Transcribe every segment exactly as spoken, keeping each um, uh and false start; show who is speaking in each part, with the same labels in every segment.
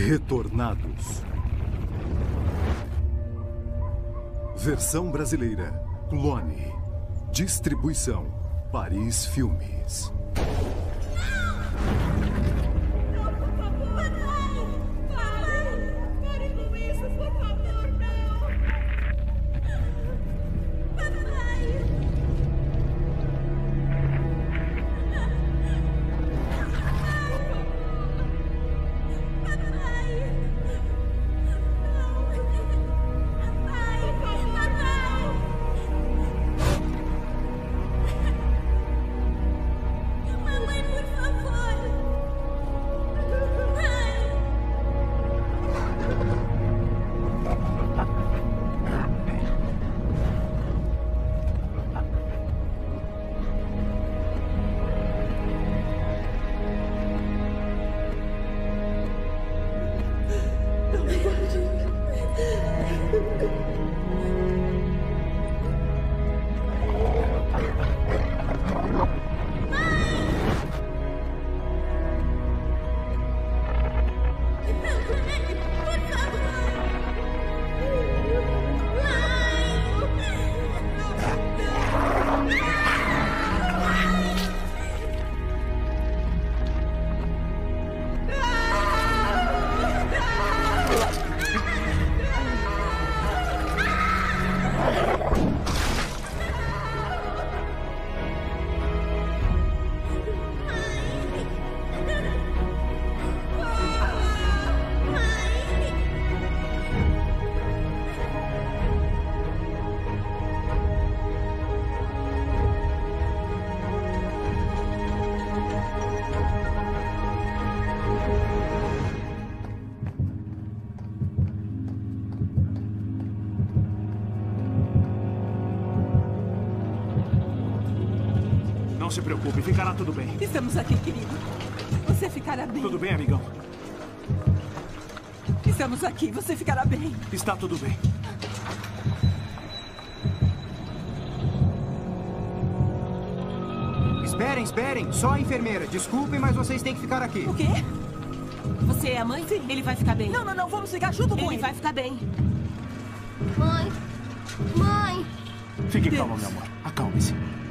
Speaker 1: Retornados. Versão brasileira. Clone. Distribuição. Paris Filmes.
Speaker 2: Não se preocupe, ficará tudo bem.
Speaker 3: Estamos aqui, querido. Você ficará bem.
Speaker 2: Tudo bem, amigão?
Speaker 3: Estamos aqui, você ficará bem.
Speaker 2: Está tudo bem.
Speaker 4: Esperem, esperem. Só a enfermeira. Desculpem, mas vocês têm que ficar aqui.
Speaker 3: O quê?
Speaker 5: Você é a mãe?
Speaker 3: Sim.
Speaker 5: Ele vai ficar bem.
Speaker 3: Não, não, não. Vamos ficar junto com ele.
Speaker 5: Ele vai ficar bem.
Speaker 6: Mãe. Mãe.
Speaker 2: Fique
Speaker 3: Deus.
Speaker 2: calma, meu amor. Acalme-se.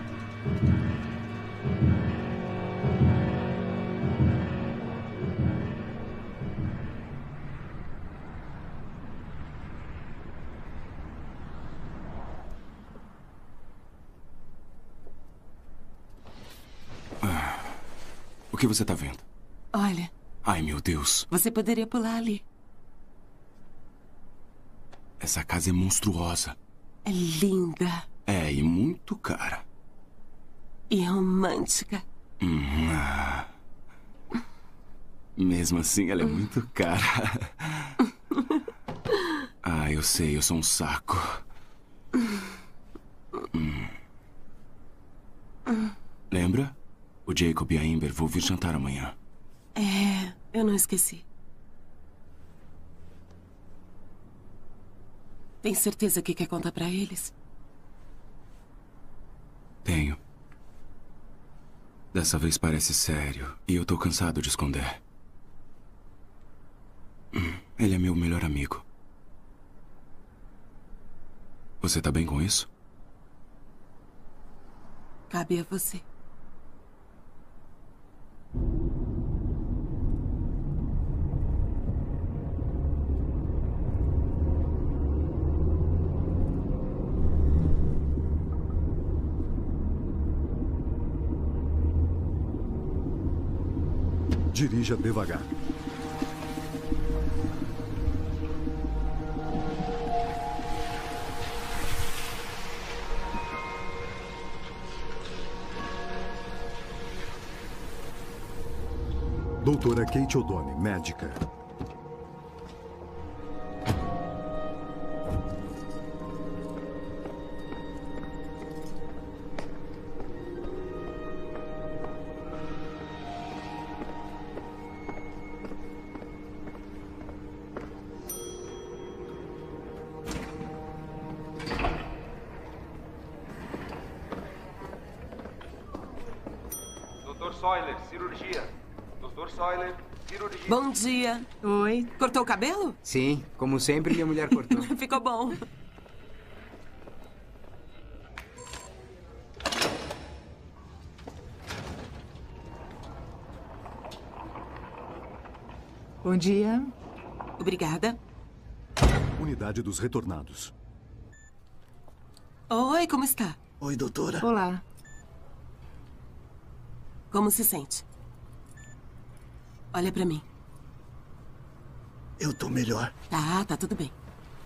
Speaker 7: O que você está vendo?
Speaker 5: Olha.
Speaker 7: Ai, meu Deus.
Speaker 5: Você poderia pular ali.
Speaker 7: Essa casa é monstruosa.
Speaker 5: É linda.
Speaker 7: É, e muito cara.
Speaker 5: E romântica.
Speaker 7: Hum, ah. Mesmo assim, ela é muito cara. Ah, eu sei, eu sou um saco. Hum. Lembra? O Jacob e a Amber vão vir jantar amanhã.
Speaker 5: É, eu não esqueci. Tem certeza que quer contar pra eles?
Speaker 7: Tenho. Dessa vez parece sério e eu tô cansado de esconder. Ele é meu melhor amigo. Você tá bem com isso?
Speaker 5: Cabe a você.
Speaker 1: Dirija devagar. Doutora Kate O'Donnell, médica.
Speaker 8: doutor Soiler, cirurgia. doutor Soiler, cirurgia.
Speaker 5: Bom dia.
Speaker 4: Oi.
Speaker 5: Cortou o cabelo?
Speaker 4: Sim, como sempre, minha mulher cortou.
Speaker 5: Ficou bom.
Speaker 3: Bom dia.
Speaker 5: Obrigada.
Speaker 1: Unidade dos retornados.
Speaker 5: Oi, como está?
Speaker 9: Oi, doutora.
Speaker 3: Olá.
Speaker 5: Como se sente? Olha pra mim.
Speaker 9: Eu tô melhor.
Speaker 5: Tá, tá tudo bem.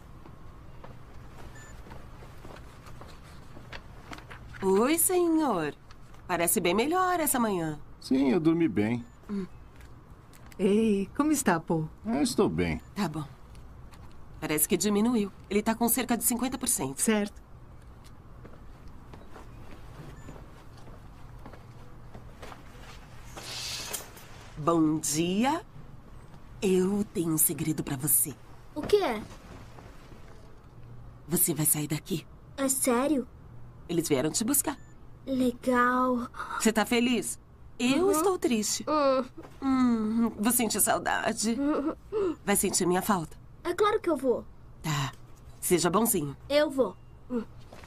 Speaker 5: Oi, senhor. Parece bem melhor essa manhã.
Speaker 10: Sim, eu dormi bem.
Speaker 5: Hum.
Speaker 3: Ei, como está, Paul?
Speaker 10: Eu estou bem.
Speaker 5: Tá bom. Parece que diminuiu. Ele tá com cerca de cinquenta por cento.
Speaker 3: Certo.
Speaker 5: Bom dia. Eu tenho um segredo pra você.
Speaker 6: O que é?
Speaker 5: Você vai sair daqui.
Speaker 6: É sério?
Speaker 5: Eles vieram te buscar.
Speaker 6: Legal.
Speaker 5: Você tá feliz? Eu
Speaker 6: Uhum.
Speaker 5: estou triste.
Speaker 6: Hum.
Speaker 5: Hum, vou sentir saudade. Vai sentir minha falta?
Speaker 6: É claro que eu vou.
Speaker 5: Tá. Seja bonzinho.
Speaker 6: Eu vou. Hum.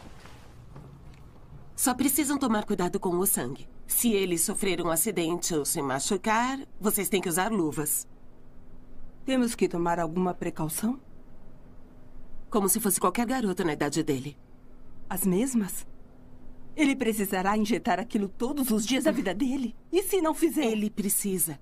Speaker 5: Só precisam tomar cuidado com o sangue. Se ele sofrer um acidente ou se machucar, vocês têm que usar luvas.
Speaker 3: Temos que tomar alguma precaução?
Speaker 5: Como se fosse qualquer garoto na idade dele.
Speaker 3: As mesmas? Ele precisará injetar aquilo todos os dias da vida dele? E se não fizer?
Speaker 5: Ele precisa.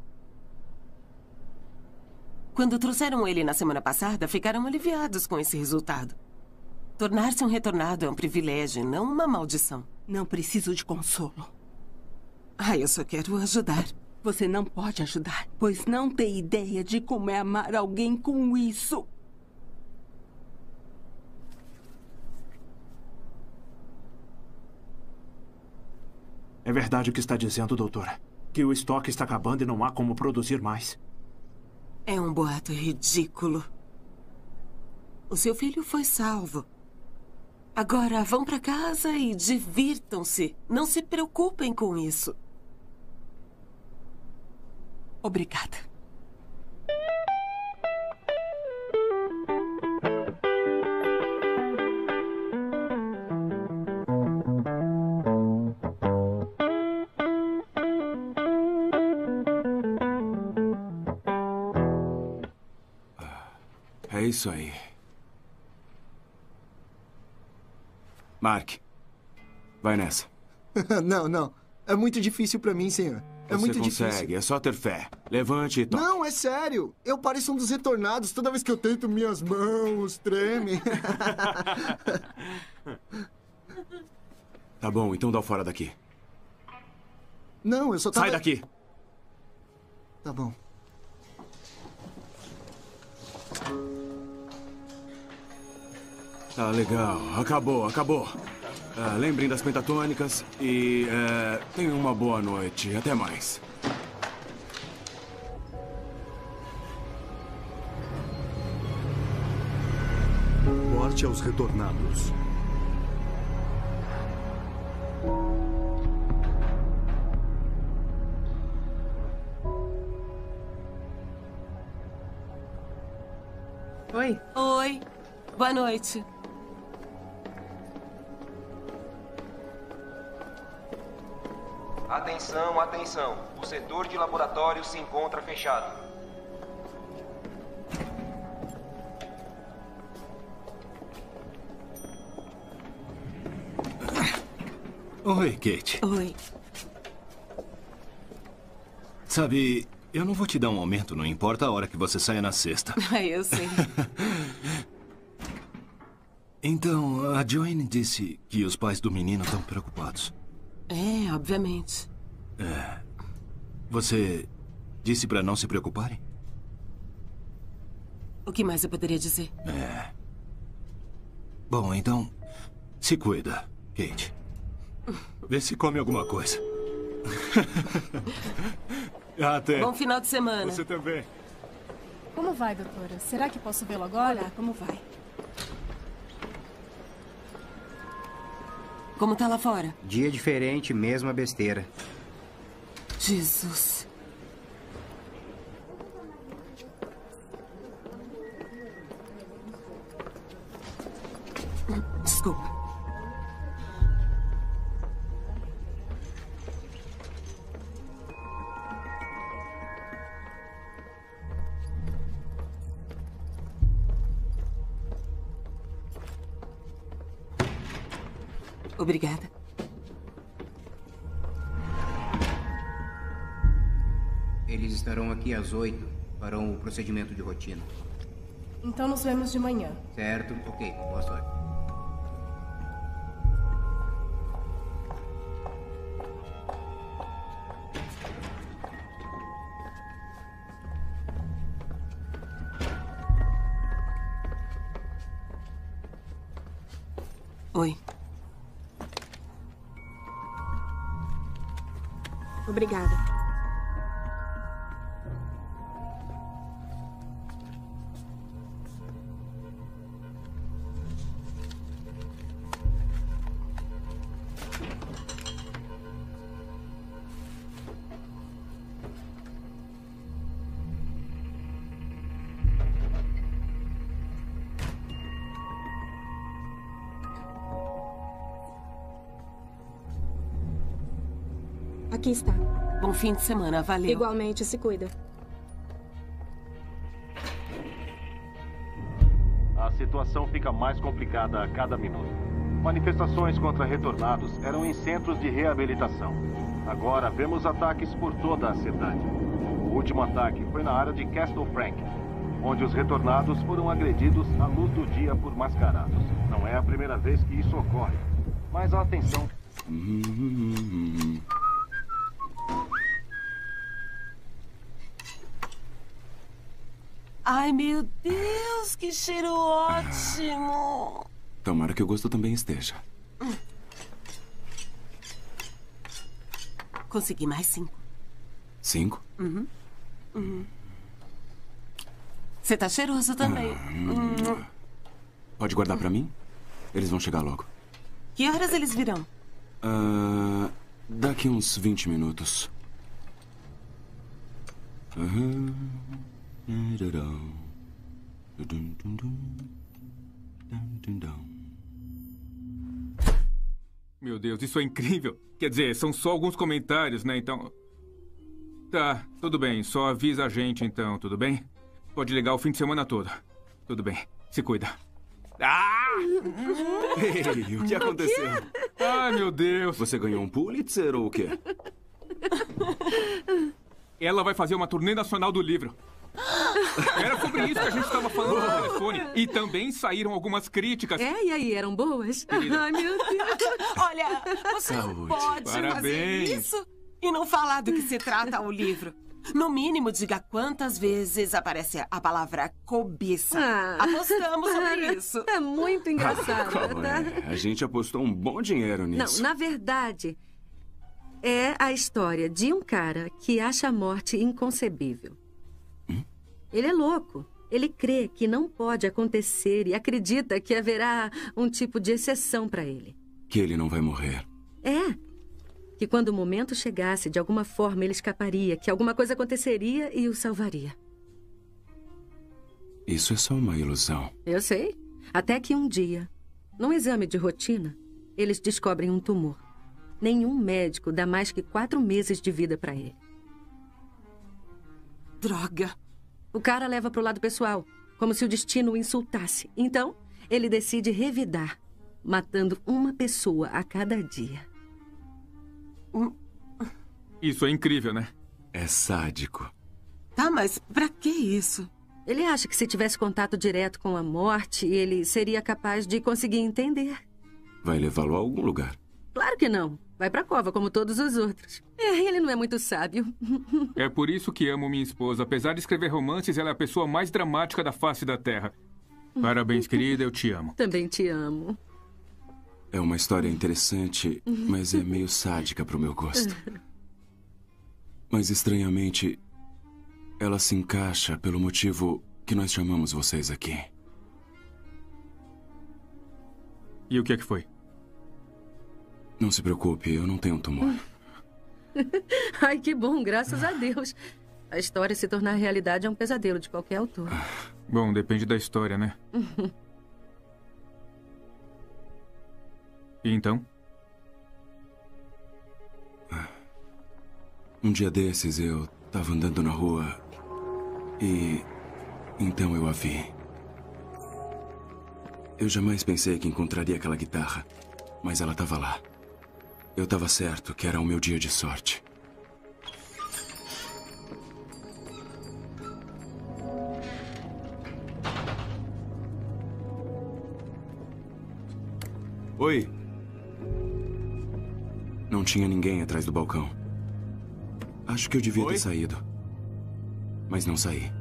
Speaker 5: Quando trouxeram ele na semana passada, ficaram aliviados com esse resultado. Tornar-se um retornado é um privilégio, não uma maldição.
Speaker 3: Não preciso de consolo.
Speaker 5: Ah, eu só quero ajudar.
Speaker 3: Você não pode ajudar, pois não tem ideia de como é amar alguém com isso.
Speaker 2: É verdade o que está dizendo, doutora. Que o estoque está acabando e não há como produzir mais.
Speaker 5: É um boato ridículo. O seu filho foi salvo. Agora vão para casa e divirtam-se. Não se preocupem com isso.
Speaker 3: Obrigada.
Speaker 7: É isso aí. Mark, vai nessa.
Speaker 9: Não, não. É muito difícil pra mim, senhor. É
Speaker 7: Você
Speaker 9: muito
Speaker 7: consegue,
Speaker 9: difícil.
Speaker 7: é só ter fé. Levante e toque.
Speaker 9: Não, é sério. Eu pareço um dos retornados. Toda vez que eu tento, minhas mãos tremem.
Speaker 7: Tá bom, então dá o fora daqui.
Speaker 9: Não, eu só tava...
Speaker 7: Sai daqui!
Speaker 9: Tá bom.
Speaker 7: Tá legal, acabou, acabou. Ah, lembrem das pentatônicas e é, tenham uma boa noite. Até mais.
Speaker 1: Morte aos retornados.
Speaker 3: Oi.
Speaker 5: Oi. Boa noite.
Speaker 8: Atenção, atenção. O setor de laboratório se encontra fechado.
Speaker 11: Oi, Kate.
Speaker 5: Oi.
Speaker 11: Sabe, eu não vou te dar um aumento, não importa a hora que você saia na sexta.
Speaker 5: Ah, eu sei.
Speaker 11: Então, a Joanne disse que os pais do menino estão preocupados.
Speaker 5: É, obviamente.
Speaker 11: É. Você disse pra não se preocuparem?
Speaker 5: O que mais eu poderia dizer?
Speaker 11: É. Bom, então, se cuida, Kate. Vê se come alguma coisa. Até.
Speaker 5: Bom final de semana.
Speaker 11: Você também.
Speaker 12: Como vai, doutora? Será que posso vê-lo agora?
Speaker 3: Olá, como vai?
Speaker 5: Como tá lá fora?
Speaker 4: Dia diferente, mesma besteira.
Speaker 5: Jesus. Desculpa. Obrigada.
Speaker 13: Eles estarão aqui às oito. Farão o procedimento de rotina.
Speaker 12: Então nos vemos de manhã.
Speaker 13: Certo? Ok. Boa sorte.
Speaker 5: Oi.
Speaker 6: Obrigada. Aqui está.
Speaker 5: Bom fim de semana, valeu.
Speaker 6: Igualmente, se cuida.
Speaker 14: A situação fica mais complicada a cada minuto. Manifestações contra retornados eram em centros de reabilitação. Agora vemos ataques por toda a cidade. O último ataque foi na área de Castle Frank, onde os retornados foram agredidos à luz do dia por mascarados. Não é a primeira vez que isso ocorre, mas a atenção...
Speaker 5: Ai, meu Deus, que cheiro ótimo!
Speaker 7: Tomara que o gosto também esteja.
Speaker 5: Consegui mais cinco.
Speaker 7: Cinco?
Speaker 5: Uhum. Uhum. Você tá cheiroso também. Uhum.
Speaker 7: Pode guardar pra mim? Eles vão chegar logo.
Speaker 5: Que horas eles virão?
Speaker 7: Uh, daqui uns vinte minutos. Uhum.
Speaker 15: Meu Deus, isso é incrível. Quer dizer, são só alguns comentários, né? Então... Tá, tudo bem. Só avisa a gente, então, tudo bem? Pode ligar o fim de semana todo. Tudo bem. Se cuida. Ah!
Speaker 7: Ei, o que aconteceu?
Speaker 15: Ai, meu Deus.
Speaker 7: Você ganhou um Pulitzer ou o quê?
Speaker 15: Ela vai fazer uma turnê nacional do livro. Era sobre isso que a gente estava falando no telefone. E também saíram algumas críticas.
Speaker 16: É, e aí, eram boas?
Speaker 15: Querida.
Speaker 16: Ai, meu Deus.
Speaker 5: Olha, você
Speaker 7: Saúde.
Speaker 5: não pode
Speaker 15: Parabéns.
Speaker 5: fazer isso e não falar do que se trata o livro. No mínimo, diga quantas vezes aparece a palavra cobiça.
Speaker 16: Ah.
Speaker 5: Apostamos sobre isso.
Speaker 16: É muito engraçado,
Speaker 7: Qual
Speaker 16: tá?
Speaker 7: é? A gente apostou um bom dinheiro nisso.
Speaker 16: Não, na verdade, é a história de um cara que acha a morte inconcebível.
Speaker 7: Hum?
Speaker 16: Ele é louco. Ele crê que não pode acontecer e acredita que haverá um tipo de exceção para ele.
Speaker 7: Que ele não vai morrer.
Speaker 16: É. Que quando o momento chegasse, de alguma forma ele escaparia, que alguma coisa aconteceria e o salvaria.
Speaker 7: Isso é só uma ilusão.
Speaker 16: Eu sei. Até que um dia, num exame de rotina, eles descobrem um tumor. Nenhum médico dá mais que quatro meses de vida para ele.
Speaker 5: Droga.
Speaker 16: O cara leva pro lado pessoal, como se o destino o insultasse. Então, ele decide revidar, matando uma pessoa a cada dia.
Speaker 15: Isso é incrível, né?
Speaker 7: É sádico.
Speaker 5: Tá, mas pra que isso?
Speaker 16: Ele acha que se tivesse contato direto com a morte, ele seria capaz de conseguir entender.
Speaker 7: Vai levá-lo a algum lugar.
Speaker 16: Claro que não. Vai pra cova, como todos os outros. É, ele não é muito sábio.
Speaker 15: É por isso que amo minha esposa. Apesar de escrever romances, ela é a pessoa mais dramática da face da Terra. Parabéns, querida. Eu te amo.
Speaker 16: Também te amo.
Speaker 7: É uma história interessante, mas é meio sádica pro meu gosto. Mas, estranhamente, ela se encaixa pelo motivo que nós chamamos vocês aqui.
Speaker 15: E o que é que foi?
Speaker 7: Não se preocupe, eu não tenho um tumor.
Speaker 16: Ai, que bom, graças a Deus. A história se tornar realidade é um pesadelo de qualquer autor.
Speaker 15: Bom, depende da história, né? E então?
Speaker 7: Um dia desses eu estava andando na rua e então eu a vi. Eu jamais pensei que encontraria aquela guitarra, mas ela estava lá. Eu estava certo que era o meu dia de sorte. Oi. Não tinha ninguém atrás do balcão. Acho que eu devia
Speaker 2: Oi?
Speaker 7: ter saído. Mas não saí.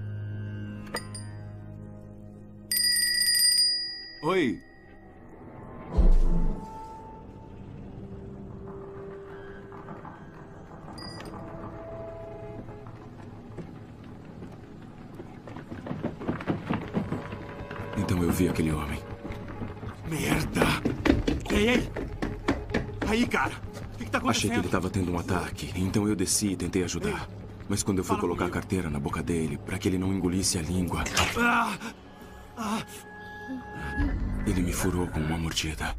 Speaker 7: Oi. Então eu vi aquele homem.
Speaker 2: Merda! Ei, ei! Aí, cara! O que, que tá acontecendo?
Speaker 7: Achei que ele estava tendo um ataque, então eu desci e tentei ajudar. Mas quando eu fui
Speaker 2: Fala
Speaker 7: colocar
Speaker 2: comigo.
Speaker 7: a carteira na boca dele, para que ele não engolisse a língua,
Speaker 2: Ah! Ah!
Speaker 7: ele me furou com uma mordida.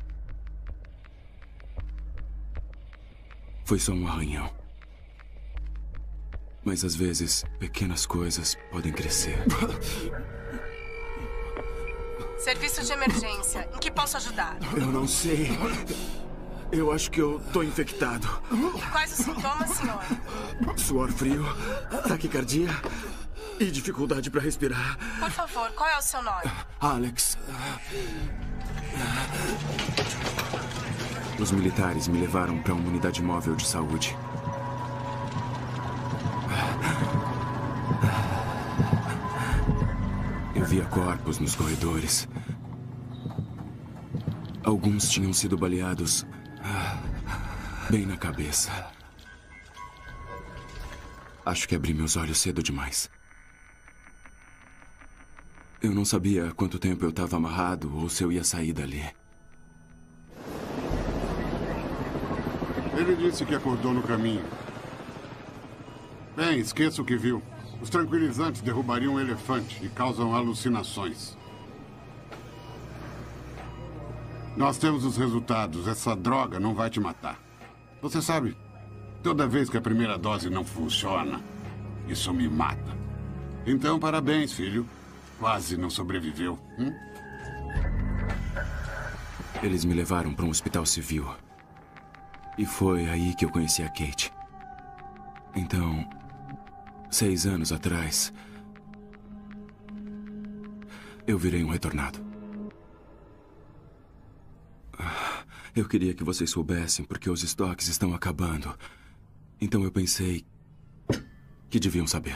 Speaker 7: Foi só um arranhão. Mas às vezes, pequenas coisas podem crescer.
Speaker 12: Serviço de emergência. Em que posso ajudar?
Speaker 7: Eu não sei. Eu acho que eu tô infectado.
Speaker 12: Quais os sintomas, senhor?
Speaker 7: Suor frio, taquicardia e dificuldade para respirar.
Speaker 12: Por favor, qual é o seu nome?
Speaker 7: Alex. Os militares me levaram para uma unidade móvel de saúde. Eu via corpos nos corredores. Alguns tinham sido baleados bem na cabeça. Acho que abri meus olhos cedo demais. Eu não sabia quanto tempo eu estava amarrado ou se eu ia sair dali.
Speaker 17: Ele disse que acordou no caminho. Bem, esqueça o que viu. Os tranquilizantes derrubariam um elefante e causam alucinações. Nós temos os resultados. Essa droga não vai te matar. Você sabe, toda vez que a primeira dose não funciona, isso me mata. Então, parabéns, filho. Quase não sobreviveu. Hum?
Speaker 7: Eles me levaram para um hospital civil. E foi aí que eu conheci a Kate. Então, seis anos atrás, eu virei um retornado. Eu queria que vocês soubessem porque os estoques estão acabando. Então eu pensei que deviam saber.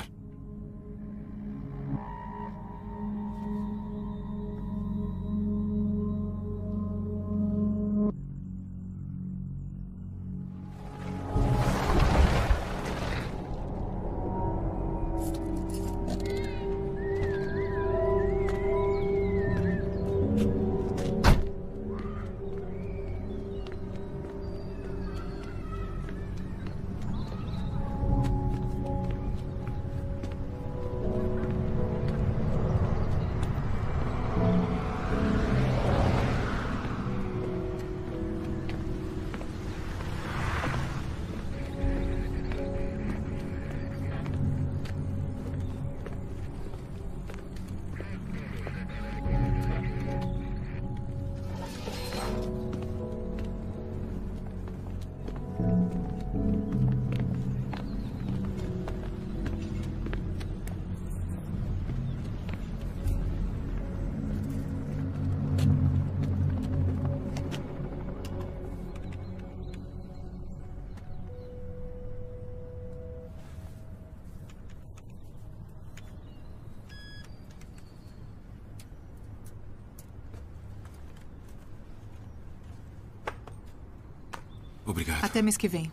Speaker 7: Obrigado.
Speaker 12: Até mês que vem.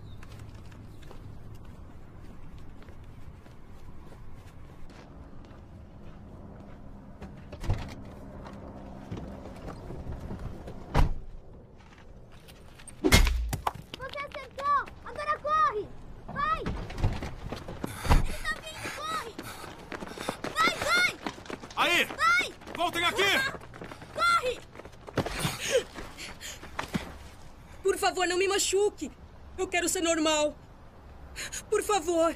Speaker 18: Você acertou! Agora corre! Vai! Ele tá vindo, corre! Vai, vai!
Speaker 2: Aí!
Speaker 18: Vai!
Speaker 2: Voltem aqui!
Speaker 18: Corre!
Speaker 19: Por favor, não me machuque. Eu quero ser normal. Por favor.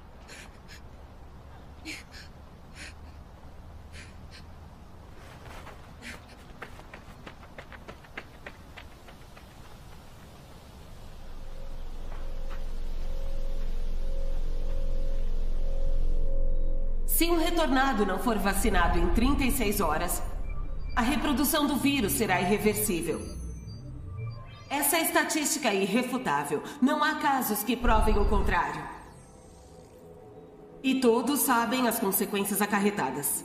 Speaker 5: Se um retornado não for vacinado em trinta e seis horas, a reprodução do vírus será irreversível. Essa estatística é irrefutável. Não há casos que provem o contrário. E todos sabem as consequências acarretadas.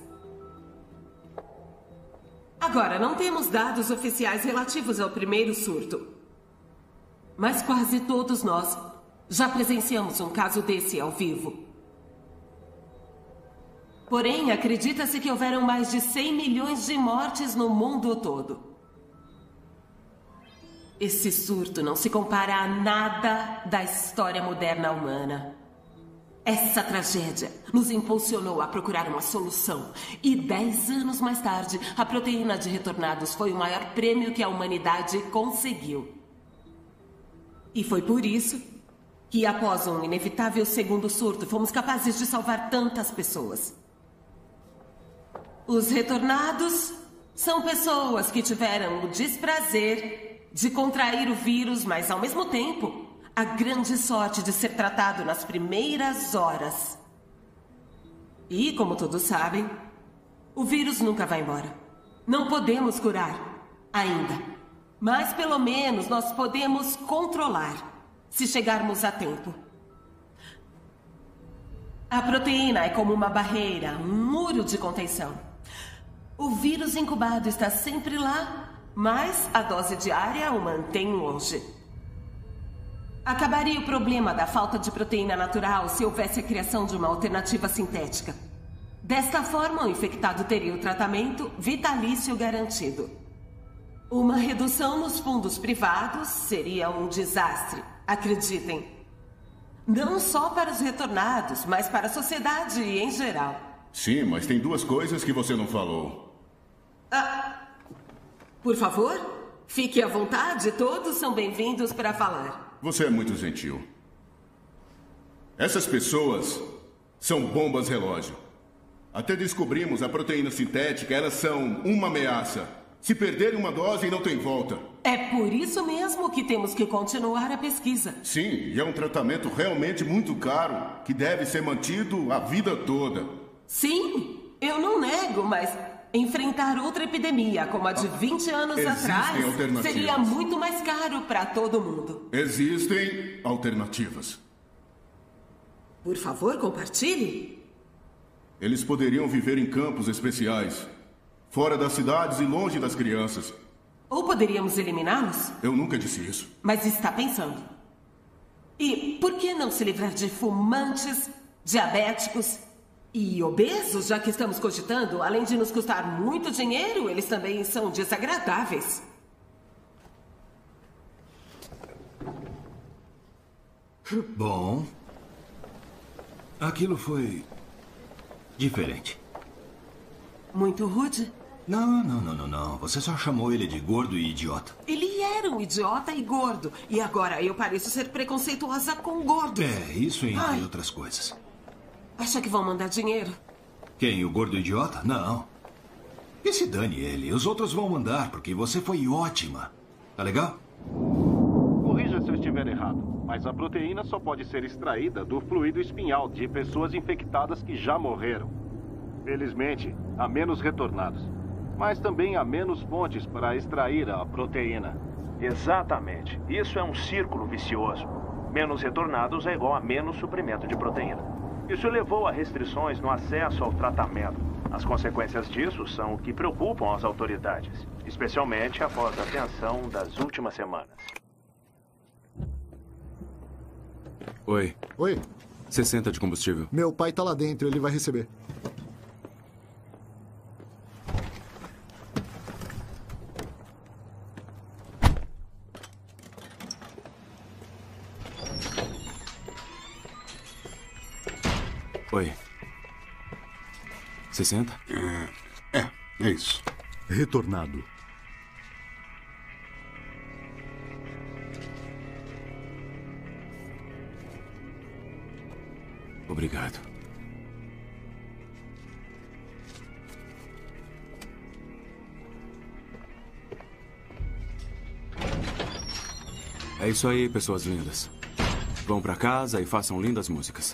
Speaker 5: Agora, não temos dados oficiais relativos ao primeiro surto. Mas quase todos nós já presenciamos um caso desse ao vivo. Porém, acredita-se que houveram mais de cem milhões de mortes no mundo todo. Esse surto não se compara a nada da história moderna humana. Essa tragédia nos impulsionou a procurar uma solução. E dez anos mais tarde, a proteína de retornados foi o maior prêmio que a humanidade conseguiu. E foi por isso que, após um inevitável segundo surto, fomos capazes de salvar tantas pessoas. Os retornados são pessoas que tiveram o desprazer de contrair o vírus, mas, ao mesmo tempo, a grande sorte de ser tratado nas primeiras horas. E, como todos sabem, o vírus nunca vai embora. Não podemos curar, ainda. Mas, pelo menos, nós podemos controlar, se chegarmos a tempo. A proteína é como uma barreira, um muro de contenção. O vírus incubado está sempre lá, mas a dose diária o mantém longe. Acabaria o problema da falta de proteína natural se houvesse a criação de uma alternativa sintética. Desta forma, o infectado teria o tratamento vitalício garantido. Uma redução nos fundos privados seria um desastre, acreditem. Não só para os retornados, mas para a sociedade em geral.
Speaker 20: Sim, mas tem duas coisas que você não falou.
Speaker 5: Ah, por favor, fique à vontade, todos são bem-vindos para falar.
Speaker 20: Você é muito gentil. Essas pessoas são bombas relógio. Até descobrimos a proteína sintética, elas são uma ameaça. Se perderem uma dose, não tem volta.
Speaker 5: É por isso mesmo que temos que continuar a pesquisa.
Speaker 20: Sim, e é um tratamento realmente muito caro, que deve ser mantido a vida toda.
Speaker 5: Sim, eu não nego, mas enfrentar outra epidemia como a de vinte anos
Speaker 20: Existem
Speaker 5: atrás
Speaker 20: alternativas.
Speaker 5: seria muito mais caro para todo mundo.
Speaker 20: Existem alternativas.
Speaker 5: Por favor, compartilhe.
Speaker 20: Eles poderiam viver em campos especiais, fora das cidades e longe das crianças.
Speaker 5: Ou poderíamos eliminá-los?
Speaker 20: Eu nunca disse isso.
Speaker 5: Mas está pensando. E por que não se livrar de fumantes, diabéticos e obesos, já que estamos cogitando? Além de nos custar muito dinheiro, eles também são desagradáveis.
Speaker 11: Bom, aquilo foi diferente.
Speaker 5: Muito rude?
Speaker 11: Não, não, não, não, não. Você só chamou ele de gordo e idiota.
Speaker 5: Ele era um idiota e gordo. E agora eu pareço ser preconceituosa com gordo.
Speaker 11: É, isso entre
Speaker 5: Ai.
Speaker 11: outras coisas.
Speaker 5: Acha que vão mandar dinheiro?
Speaker 11: Quem, o gordo idiota? Não. Que se dane ele. Os outros vão mandar, porque você foi ótima. Tá legal?
Speaker 14: Corrija se eu estiver errado, mas a proteína só pode ser extraída do fluido espinhal de pessoas infectadas que já morreram. Felizmente, há menos retornados, mas também há menos fontes para extrair a proteína.
Speaker 21: Exatamente. Isso é um círculo vicioso. Menos retornados é igual a menos suprimento de proteína. Isso levou a restrições no acesso ao tratamento. As consequências disso são o que preocupam as autoridades, especialmente após a tensão das últimas semanas.
Speaker 7: Oi.
Speaker 9: Oi.
Speaker 7: sessenta de combustível.
Speaker 9: Meu pai tá lá dentro, ele vai receber.
Speaker 7: Oi. sessenta?
Speaker 17: É, é, é isso.
Speaker 1: Retornado.
Speaker 7: Obrigado. É isso aí, pessoas lindas. Vão pra casa e façam lindas músicas.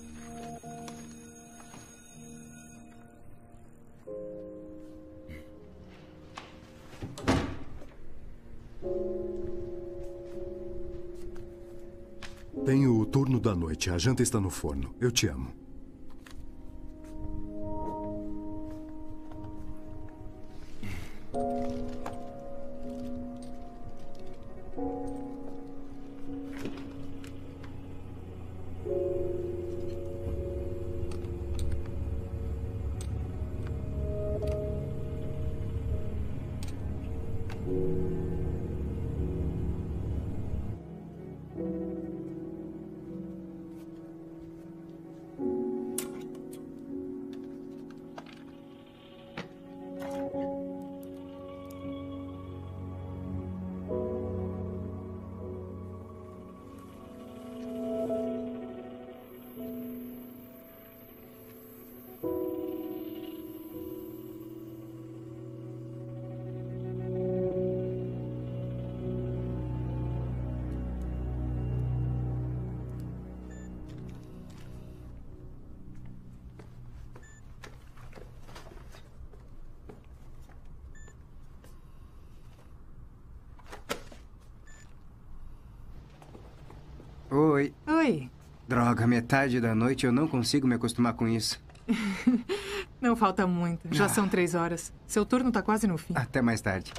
Speaker 1: Tenho o turno da noite. A janta está no forno. Eu te amo.
Speaker 4: Oi.
Speaker 10: Oi.
Speaker 4: Droga, metade da noite eu não consigo me acostumar com isso.
Speaker 10: Não falta muito. Já ah. são três horas. Seu turno tá quase no fim.
Speaker 4: Até mais tarde.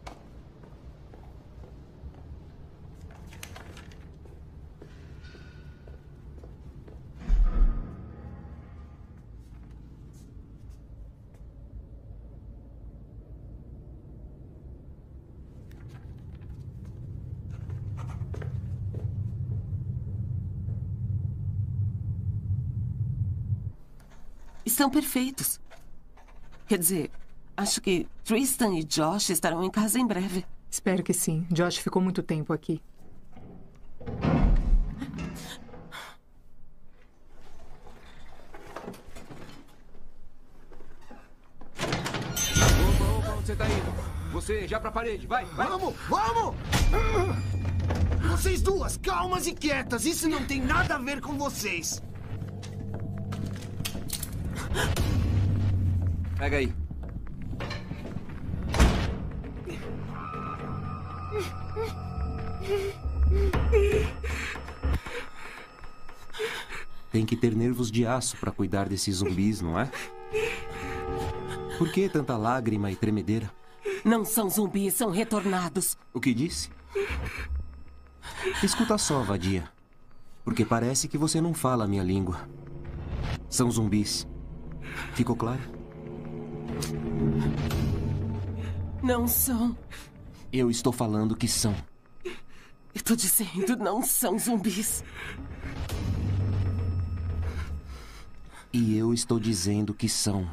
Speaker 5: Estão perfeitos. Quer dizer, acho que Tristan e Josh estarão em casa em breve.
Speaker 10: Espero que sim. Josh ficou muito tempo aqui.
Speaker 8: Opa, opa, onde você tá indo? Você já pra parede, vai, vai.
Speaker 9: Vamos, vamos! Vocês duas, calmas e quietas. Isso não tem nada a ver com vocês.
Speaker 8: Pega aí.
Speaker 22: Tem que ter nervos de aço para cuidar desses zumbis, não é? Por que tanta lágrima e tremedeira?
Speaker 5: Não são zumbis, são retornados.
Speaker 22: O que disse? Escuta só, vadia. Porque parece que você não fala a minha língua. São zumbis. Ficou claro?
Speaker 5: Não são.
Speaker 22: Eu estou falando que são.
Speaker 5: Eu tô dizendo, não são zumbis.
Speaker 22: E eu estou dizendo que são.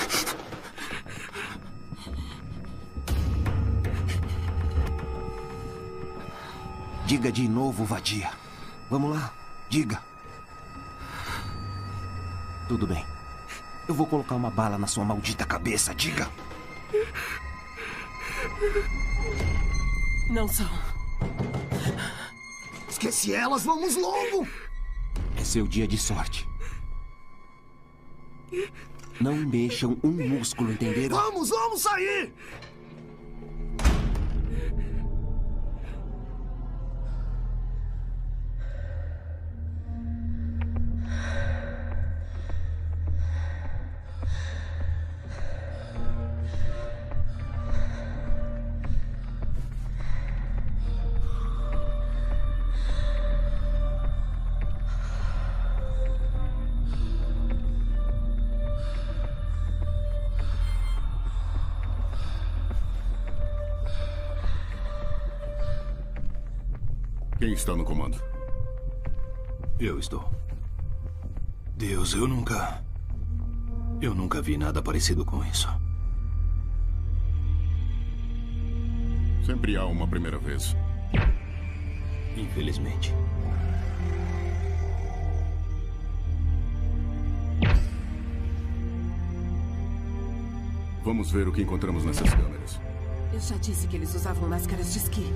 Speaker 22: Diga de novo, vadia. Vamos lá, diga. Tudo bem. Eu vou colocar uma bala na sua maldita cabeça, diga.
Speaker 5: Não são.
Speaker 9: Esquece elas, vamos logo!
Speaker 22: É seu dia de sorte. Não mexam um músculo, entenderam?
Speaker 9: Vamos, vamos sair!
Speaker 20: Quem está no comando?
Speaker 11: Eu estou. Deus, eu nunca... Eu nunca vi nada parecido com isso.
Speaker 20: Sempre há uma primeira vez.
Speaker 11: Infelizmente.
Speaker 20: Vamos ver o que encontramos nessas câmeras.
Speaker 5: Eu já disse que eles usavam máscaras de esqui.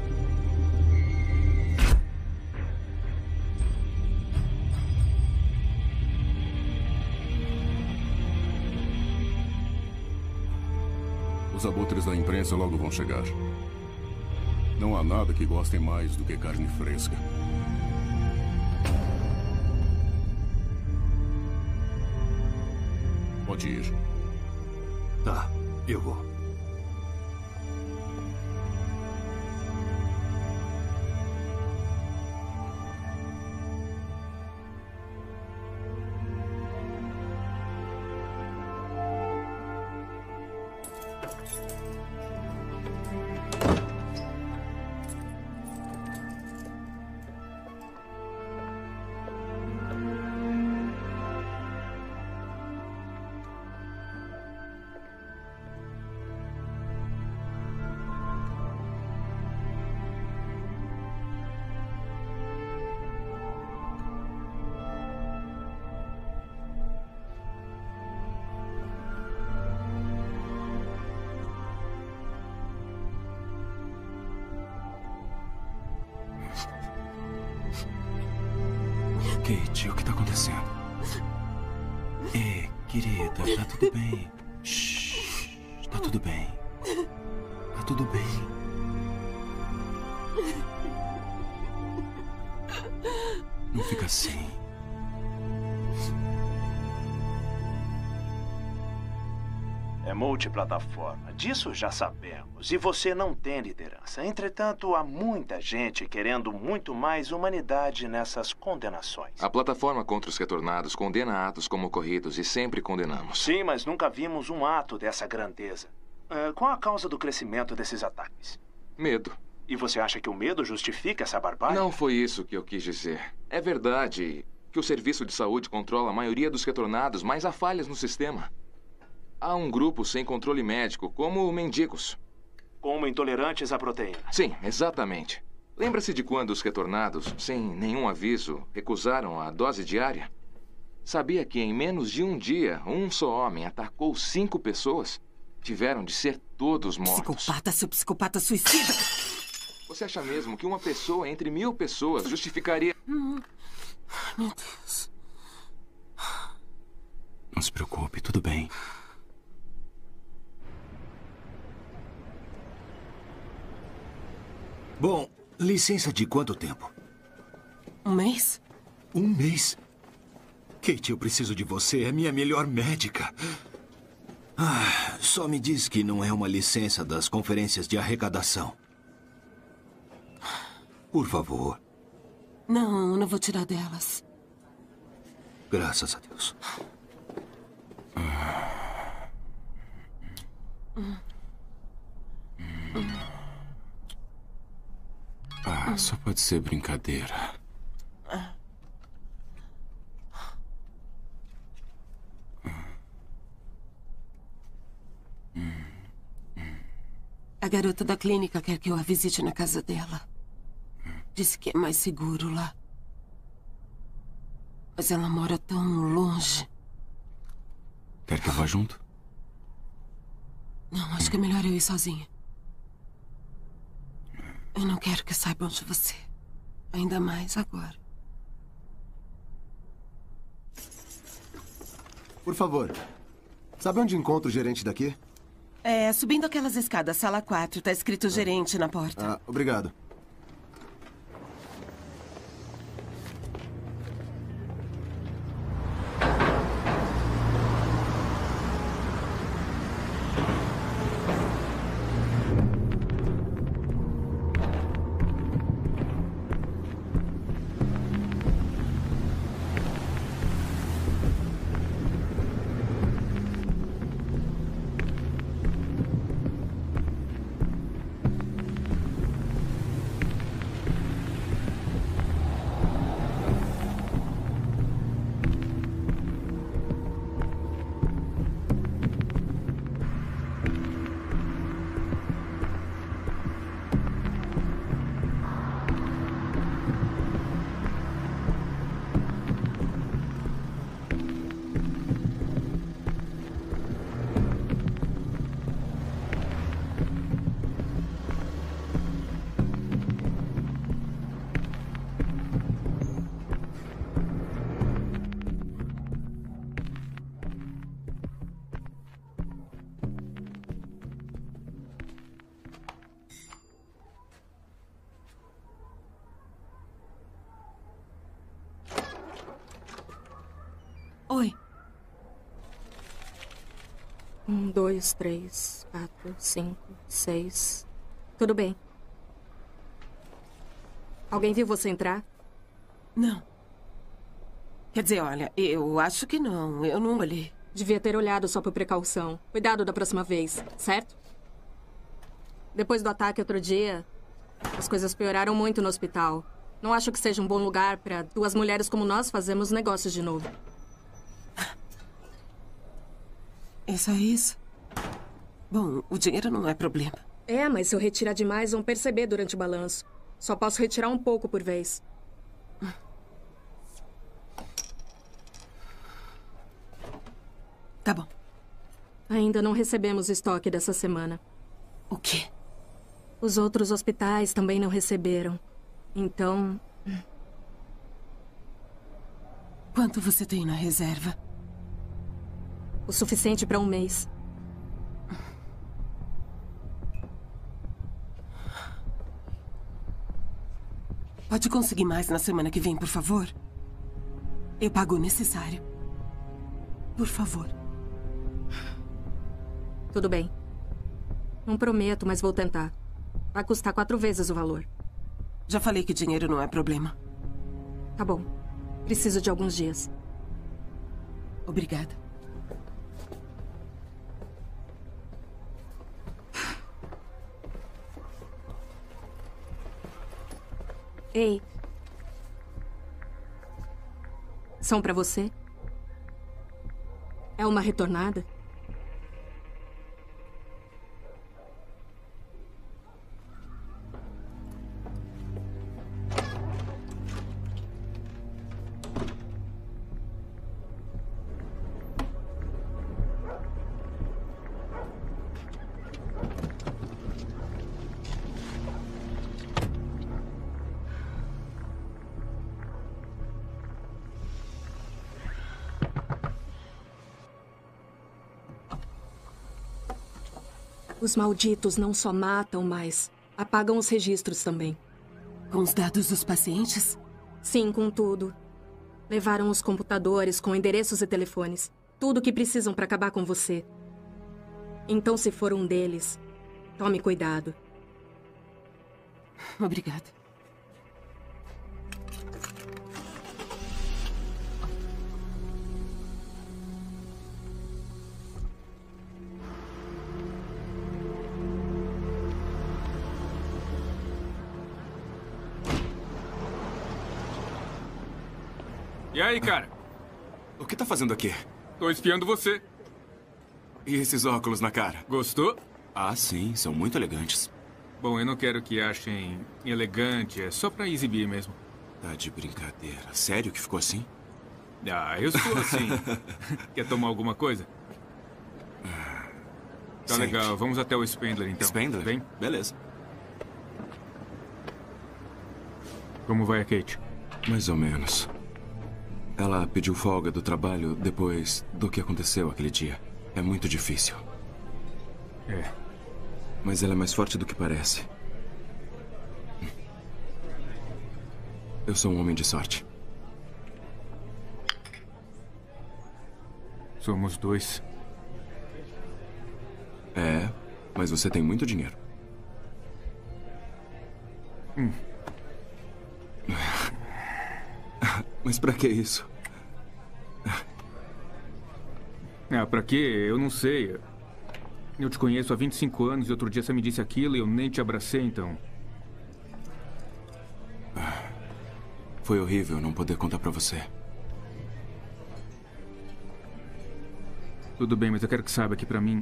Speaker 20: Os abutres da imprensa logo vão chegar. Não há nada que gostem mais do que carne fresca. Pode ir.
Speaker 11: Tá, eu vou.
Speaker 7: Kate, o que tá acontecendo? Ei, querida, tá tudo bem. Shhh, tá tudo bem. Tá tudo bem. Não fica assim.
Speaker 21: É multiplataforma, disso já sabemos. E você não tem liderança. Entretanto, há muita gente querendo muito mais humanidade nessas condenações.
Speaker 3: A plataforma contra os retornados condena atos como ocorridos e sempre condenamos.
Speaker 21: Sim, mas nunca vimos um ato dessa grandeza. Uh, qual a causa do crescimento desses ataques?
Speaker 3: Medo.
Speaker 21: E você acha que o medo justifica essa barbárie?
Speaker 3: Não foi isso que eu quis dizer. É verdade que o serviço de saúde controla a maioria dos retornados, mas há falhas no sistema. Há um grupo sem controle médico, como mendigos.
Speaker 21: Como intolerantes à proteína.
Speaker 3: Sim, exatamente. Lembra-se de quando os retornados, sem nenhum aviso, recusaram a dose diária? Sabia que em menos de um dia, um só homem atacou cinco pessoas? Tiveram de ser todos mortos.
Speaker 5: Psicopata, seu psicopata suicida!
Speaker 3: Você acha mesmo que uma pessoa entre mil pessoas justificaria...
Speaker 5: Hum. Meu Deus.
Speaker 7: Não se preocupe, tudo bem.
Speaker 11: Bom, licença de quanto tempo?
Speaker 5: Um mês?
Speaker 11: Um mês? Kate, eu preciso de você. É minha melhor médica. Ah, só me diz que não é uma licença das conferências de arrecadação. Por favor.
Speaker 5: Não, não vou tirar delas.
Speaker 11: Graças a Deus.
Speaker 5: Hum. Hum.
Speaker 7: Ah, só pode ser brincadeira.
Speaker 5: A garota da clínica quer que eu a visite na casa dela. Disse que é mais seguro lá. Mas ela mora tão longe.
Speaker 7: Quer que eu vá junto?
Speaker 5: Não, acho que é melhor eu ir sozinha. Eu não quero que saibam de você. Ainda mais agora.
Speaker 13: Por favor, sabe onde encontro o gerente daqui?
Speaker 5: É, subindo aquelas escadas, sala quatro. Tá escrito gerente na porta.
Speaker 13: Ah, obrigado.
Speaker 6: Um, dois, três, quatro, cinco, seis. Tudo bem. Alguém viu você entrar?
Speaker 5: Não. Quer dizer, olha, eu acho que não. Eu não olhei.
Speaker 6: Devia ter olhado só por precaução. Cuidado da próxima vez, certo? Depois do ataque outro dia, as coisas pioraram muito no hospital. Não acho que seja um bom lugar para duas mulheres como nós fazermos negócios de novo.
Speaker 5: É só isso? Bom, o dinheiro não é problema.
Speaker 6: É, mas se eu retirar demais, vão perceber durante o balanço. Só posso retirar um pouco por vez.
Speaker 5: Tá bom.
Speaker 6: Ainda não recebemos estoque dessa semana.
Speaker 5: O quê?
Speaker 6: Os outros hospitais também não receberam. Então...
Speaker 5: Quanto você tem na reserva?
Speaker 6: O suficiente para um mês.
Speaker 5: Pode conseguir mais na semana que vem, por favor? Eu pago o necessário. Por favor.
Speaker 6: Tudo bem. Não prometo, mas vou tentar. Vai custar quatro vezes o valor.
Speaker 5: Já falei que dinheiro não é problema.
Speaker 6: Tá bom. Preciso de alguns dias.
Speaker 5: Obrigada.
Speaker 6: Ei. São pra você? É uma retornada? Os malditos não só matam, mas apagam os registros também.
Speaker 5: Com os dados dos pacientes?
Speaker 6: Sim, com tudo. Levaram os computadores com endereços e telefones. Tudo o que precisam para acabar com você. Então, se for um deles, tome cuidado.
Speaker 5: Obrigada.
Speaker 15: E aí, cara?
Speaker 7: O que tá fazendo aqui?
Speaker 15: Tô espiando você.
Speaker 7: E esses óculos na cara?
Speaker 15: Gostou?
Speaker 7: Ah, sim. São muito elegantes.
Speaker 15: Bom, eu não quero que achem elegante. É só pra exibir mesmo.
Speaker 7: Tá de brincadeira. Sério que ficou assim?
Speaker 15: Ah, eu sou assim. Quer tomar alguma coisa? Tá
Speaker 7: Sente.
Speaker 15: legal. Vamos até o Spendler, então.
Speaker 7: Spendler?
Speaker 15: Vem.
Speaker 7: Beleza.
Speaker 15: Como vai a Kate?
Speaker 7: Mais ou menos. Ela pediu folga do trabalho depois do que aconteceu aquele dia. É muito difícil.
Speaker 15: É.
Speaker 7: Mas ela é mais forte do que parece. Eu sou um homem de sorte.
Speaker 15: Somos dois.
Speaker 7: É, mas você tem muito dinheiro.
Speaker 15: Hum.
Speaker 7: Mas pra que isso?
Speaker 15: Ah, pra quê? Eu não sei. Eu te conheço há vinte e cinco anos e outro dia você me disse aquilo e eu nem te abracei, então.
Speaker 7: Foi horrível não poder contar pra você.
Speaker 15: Tudo bem, mas eu quero que saiba que pra mim...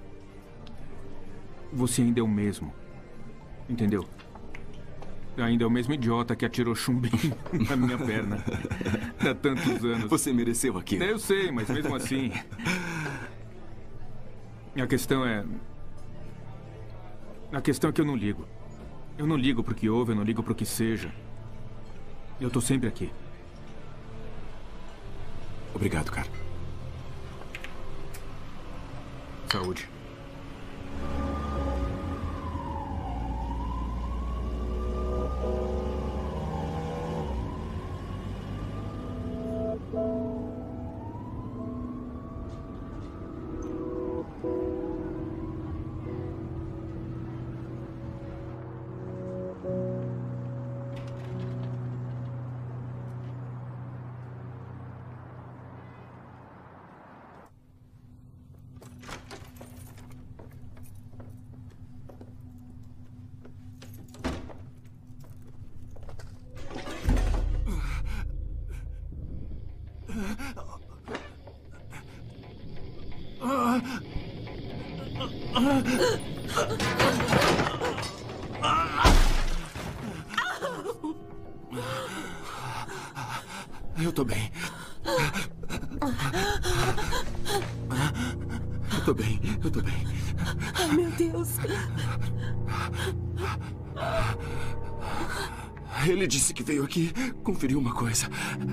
Speaker 15: você ainda é o mesmo. Entendeu? Ainda é o mesmo idiota que atirou chumbinho na minha perna. Há tantos anos.
Speaker 7: Você mereceu aquilo.
Speaker 15: Eu sei, mas mesmo assim... A questão é... A questão é que eu não ligo. Eu não ligo pro que houve, eu não ligo pro que seja. Eu tô sempre aqui.
Speaker 7: Obrigado, cara.
Speaker 15: Saúde.
Speaker 7: Eu tô bem. Eu tô bem, eu tô bem.
Speaker 5: Ai, meu Deus.
Speaker 7: Ele disse que veio aqui conferir uma coisa.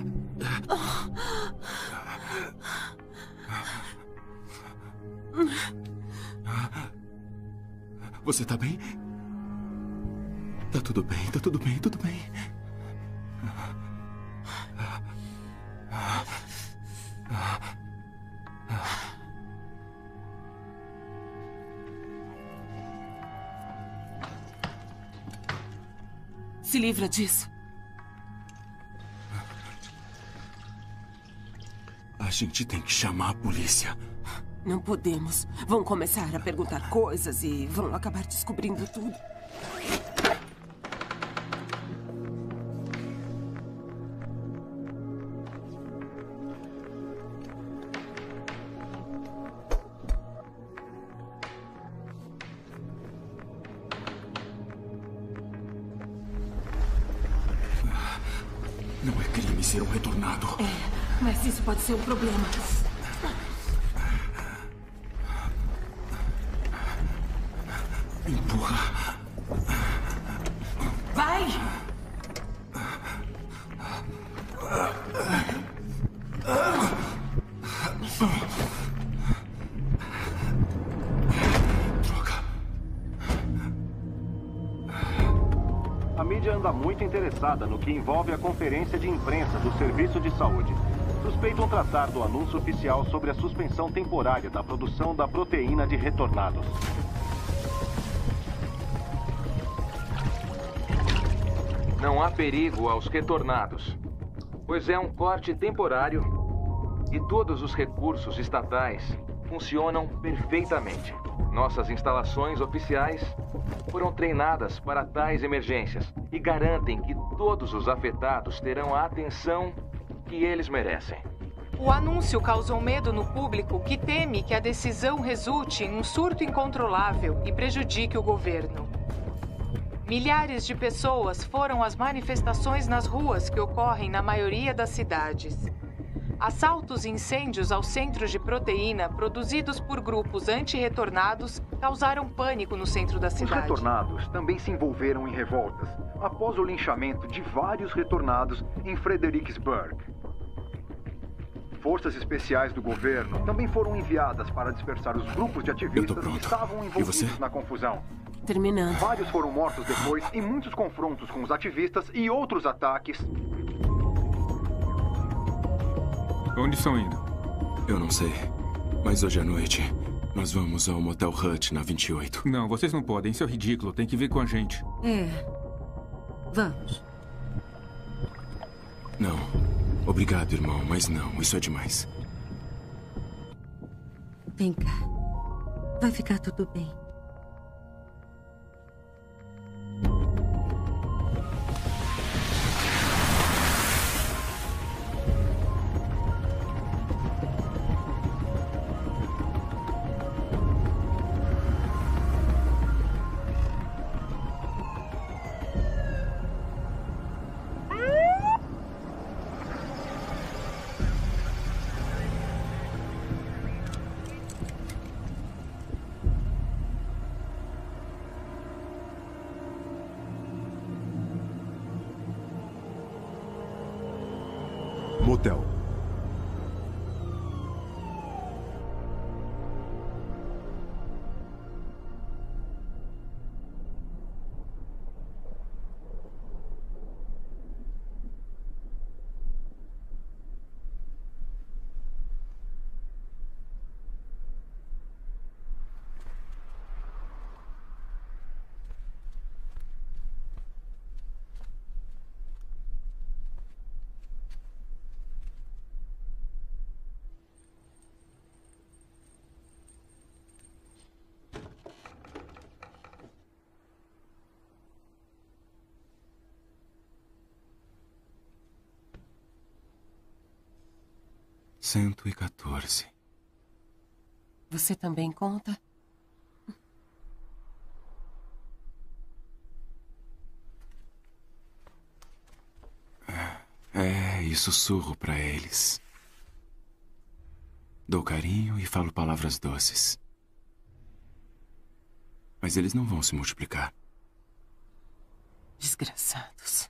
Speaker 7: Você tá bem? Tá tudo bem, tá tudo bem, tudo bem.
Speaker 5: Se livra disso.
Speaker 7: A gente tem que chamar a polícia.
Speaker 5: Não podemos. Vão começar a perguntar coisas e vão acabar descobrindo tudo.
Speaker 7: Não é crime ser um retornado.
Speaker 5: É, mas isso pode ser um problema.
Speaker 7: Empurra.
Speaker 5: Vai!
Speaker 14: A mídia anda muito interessada no que envolve a conferência de imprensa do Serviço de Saúde. Suspeitam tratar do anúncio oficial sobre a suspensão temporária da produção da proteína de retornados.
Speaker 3: Não há perigo aos retornados, pois é um corte temporário e todos os recursos estatais funcionam perfeitamente. Nossas instalações oficiais foram treinadas para tais emergências e garantem que todos os afetados terão a atenção que eles merecem.
Speaker 10: O anúncio causou medo no público, que teme que a decisão resulte em um surto incontrolável e prejudique o governo. Milhares de pessoas foram às manifestações nas ruas que ocorrem na maioria das cidades. Assaltos e incêndios aos centros de proteína produzidos por grupos anti-retornados causaram pânico no centro da
Speaker 12: Os
Speaker 10: cidade.
Speaker 12: retornados também se envolveram em revoltas após o linchamento de vários retornados em Fredericksburg. Forças especiais do governo também foram enviadas para dispersar os grupos de ativistas que estavam envolvidos na confusão.
Speaker 5: Terminando.
Speaker 12: Vários foram mortos depois em muitos confrontos com os ativistas e outros ataques.
Speaker 15: Onde estão indo?
Speaker 7: Eu não sei. Mas hoje à noite, nós vamos ao Motel Hut na vinte e oito.
Speaker 15: Não, vocês não podem. Isso é ridículo. Tem que vir com a gente.
Speaker 16: É. Vamos.
Speaker 7: Não. Obrigado, irmão, mas não. Isso é demais.
Speaker 16: Vem cá. Vai ficar tudo bem.
Speaker 1: Motel.
Speaker 7: Cento e quatorze.
Speaker 5: Você também conta?
Speaker 7: e sussurro para eles. Dou carinho e falo palavras doces. Mas eles não vão se multiplicar.
Speaker 5: Desgraçados.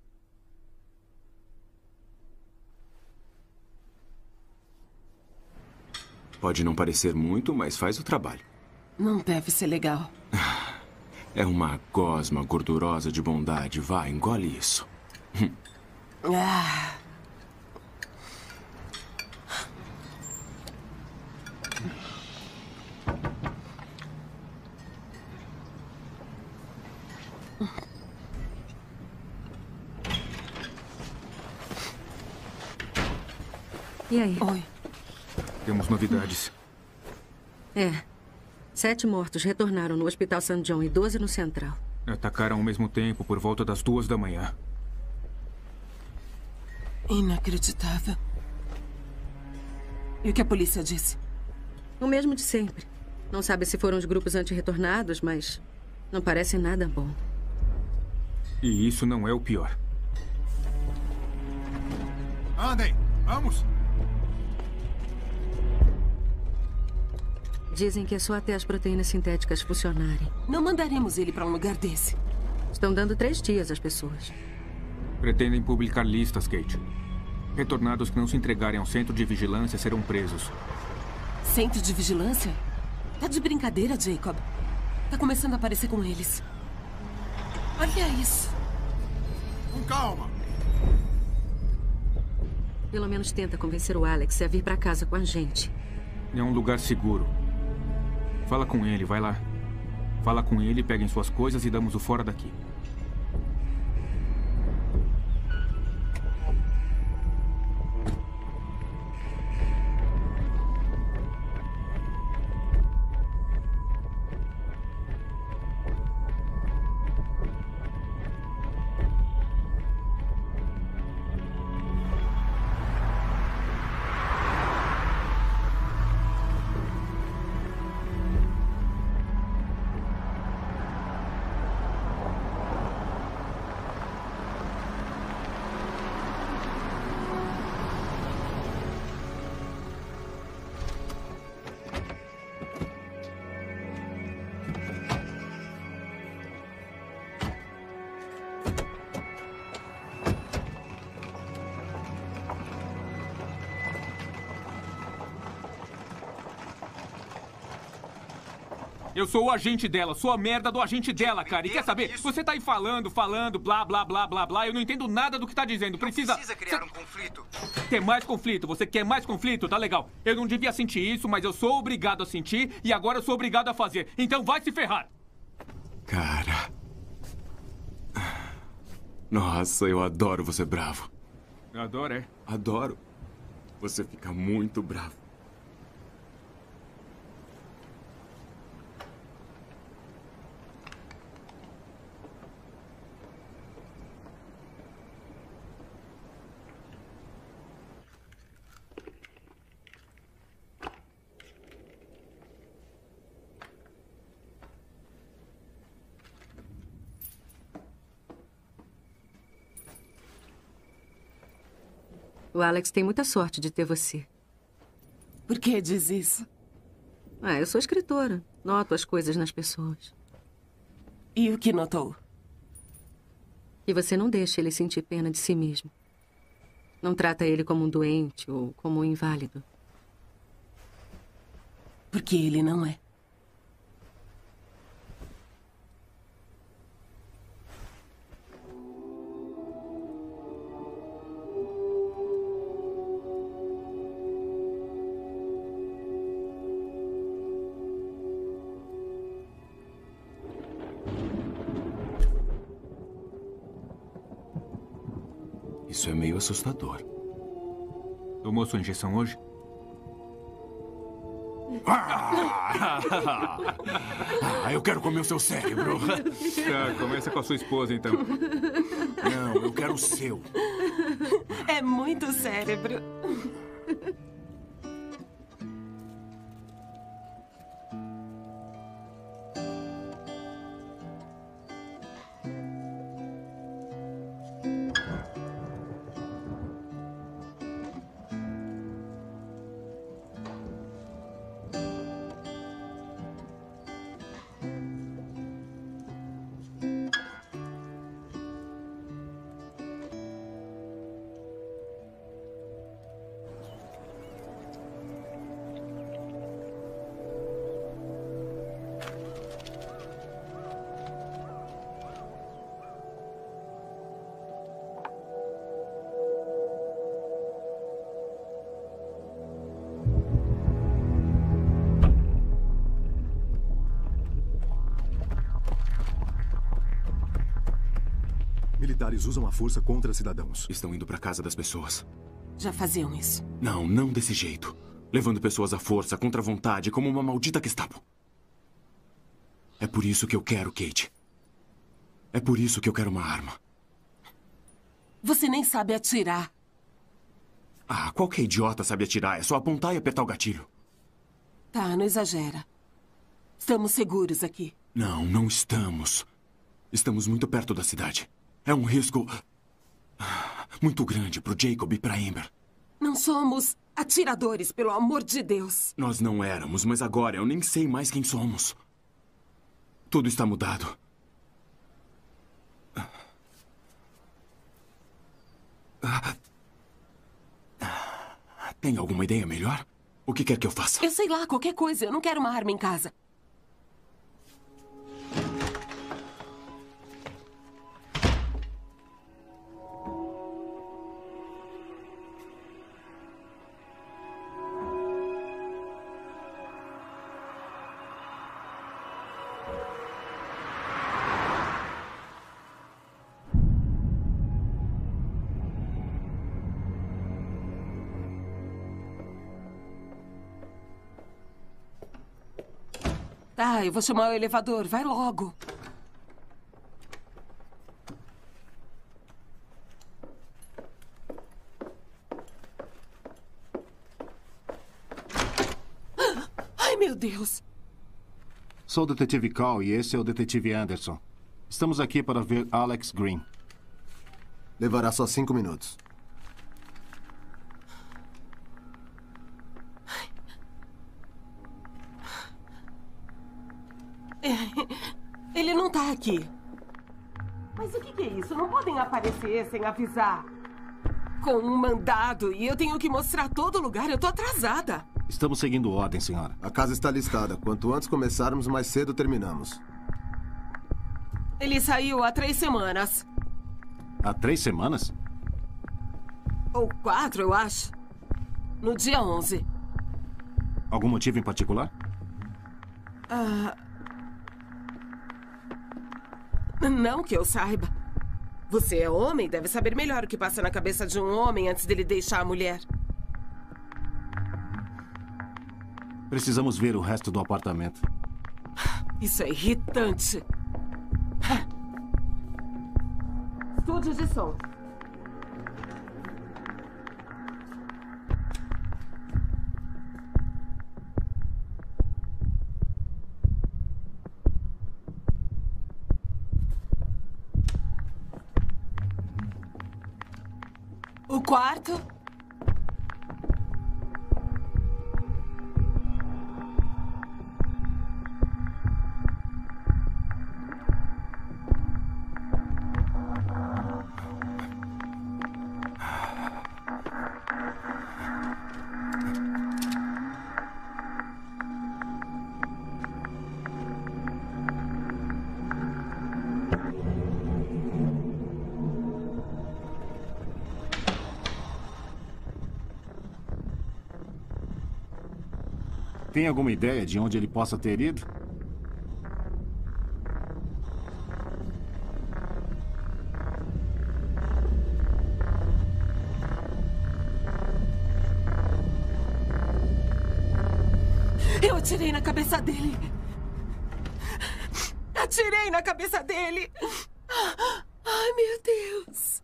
Speaker 7: Pode não parecer muito, mas faz o trabalho.
Speaker 5: Não deve ser legal.
Speaker 7: É uma gosma gordurosa de bondade. Vai, engole isso.
Speaker 5: Ah.
Speaker 16: E aí?
Speaker 5: Oi.
Speaker 15: Temos novidades.
Speaker 16: É. Sete mortos retornaram no Hospital Saint John e doze no Central.
Speaker 15: Atacaram ao mesmo tempo, por volta das duas da manhã.
Speaker 5: Inacreditável. E o que a polícia disse?
Speaker 16: O mesmo de sempre. Não sabe se foram os grupos antirretornados, mas não parece nada bom.
Speaker 15: E isso não é o pior.
Speaker 2: Andem, vamos!
Speaker 16: Dizem que é só até as proteínas sintéticas funcionarem.
Speaker 5: Não mandaremos ele para um lugar desse.
Speaker 16: Estão dando três dias às pessoas.
Speaker 15: Pretendem publicar listas, Kate. Retornados que não se entregarem ao centro de vigilância serão presos.
Speaker 5: Centro de vigilância? Tá de brincadeira, Jacob. Tá começando a aparecer com eles. Olha isso.
Speaker 2: Com calma.
Speaker 16: Pelo menos tenta convencer o Alex a vir para casa com a gente.
Speaker 15: É um lugar seguro. Fala com ele, vai lá. Fala com ele, peguem suas coisas e damos o fora daqui. Eu sou o agente dela, sou a merda do agente dela, cara. E quer saber? Você tá aí falando, falando, blá, blá, blá, blá, blá. Eu não entendo nada do que tá dizendo. Precisa...
Speaker 4: Não precisa criar um conflito.
Speaker 15: Quer mais conflito? Você quer mais conflito? Tá legal. Eu não devia sentir isso, mas eu sou obrigado a sentir e agora eu sou obrigado a fazer. Então vai se ferrar.
Speaker 7: Cara... Nossa, eu adoro você bravo.
Speaker 15: Adoro, é?
Speaker 7: Adoro. Você fica muito bravo.
Speaker 16: O Alex tem muita sorte de ter você.
Speaker 5: Por que diz isso?
Speaker 16: Ah, eu sou escritora. Noto as coisas nas pessoas.
Speaker 5: E o que notou?
Speaker 16: E você não deixa ele sentir pena de si mesmo. Não trata ele como um doente ou como um inválido.
Speaker 5: Porque ele não é.
Speaker 7: Isso é meio assustador.
Speaker 15: Tomou sua injeção hoje?
Speaker 7: Ah, eu quero comer o seu cérebro.
Speaker 15: Tá, começa com a sua esposa, então.
Speaker 7: Não, eu quero o seu.
Speaker 5: É muito cérebro.
Speaker 1: Militares usam a força contra cidadãos.
Speaker 7: Estão indo para casa das pessoas.
Speaker 5: Já faziam isso.
Speaker 7: Não, não desse jeito. Levando pessoas à força, contra a vontade, como uma maldita Gestapo. É por isso que eu quero, Kate. É por isso que eu quero uma arma.
Speaker 5: Você nem sabe atirar.
Speaker 7: Ah, qualquer idiota sabe atirar. É só apontar e apertar o gatilho.
Speaker 5: Tá, não exagera. Estamos seguros aqui.
Speaker 7: Não, não estamos. Estamos muito perto da cidade. É um risco muito grande pro Jacob e pra Amber.
Speaker 5: Não somos atiradores, pelo amor de Deus.
Speaker 7: Nós não éramos, mas agora eu nem sei mais quem somos. Tudo está mudado. Tem alguma ideia melhor? O que quer que eu faça?
Speaker 5: Eu sei lá, qualquer coisa. Eu não quero uma arma em casa. Tá, eu vou chamar o elevador. Vai logo. Ai, meu Deus.
Speaker 18: Sou o detetive Call e esse é o detetive Anderson. Estamos aqui para ver Alex Green.
Speaker 13: Levará só cinco minutos.
Speaker 5: Ele não tá aqui. Mas o que é isso? Não podem aparecer sem avisar. Com um mandado e eu tenho que mostrar todo lugar. Eu tô atrasada.
Speaker 18: Estamos seguindo ordem, senhora.
Speaker 13: A casa está listada. Quanto antes começarmos, mais cedo terminamos.
Speaker 5: Ele saiu há três semanas.
Speaker 18: Há três semanas?
Speaker 5: Ou quatro, eu acho. No dia onze.
Speaker 18: Algum motivo em particular?
Speaker 5: Ah... Não que eu saiba. Você é homem, deve saber melhor o que passa na cabeça de um homem antes dele deixar a mulher.
Speaker 18: Precisamos ver o resto do apartamento.
Speaker 5: Isso é irritante. Estúdio de som. O quarto.
Speaker 18: Tem alguma ideia de onde ele possa ter ido?
Speaker 5: Eu atirei na cabeça dele. Atirei na cabeça dele. Ai, meu Deus.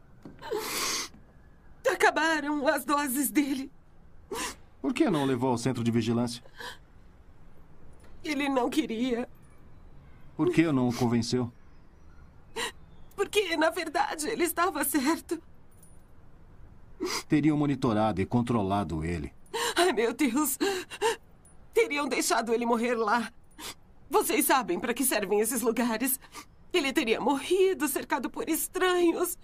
Speaker 5: Acabaram as doses dele.
Speaker 18: Por que não o levou ao centro de vigilância?
Speaker 5: Ele não queria.
Speaker 18: Por que não o convenceu?
Speaker 5: Porque, na verdade, ele estava certo.
Speaker 18: Teriam monitorado e controlado ele.
Speaker 5: Ai, meu Deus. Teriam deixado ele morrer lá. Vocês sabem para que servem esses lugares. Ele teria morrido, cercado por estranhos.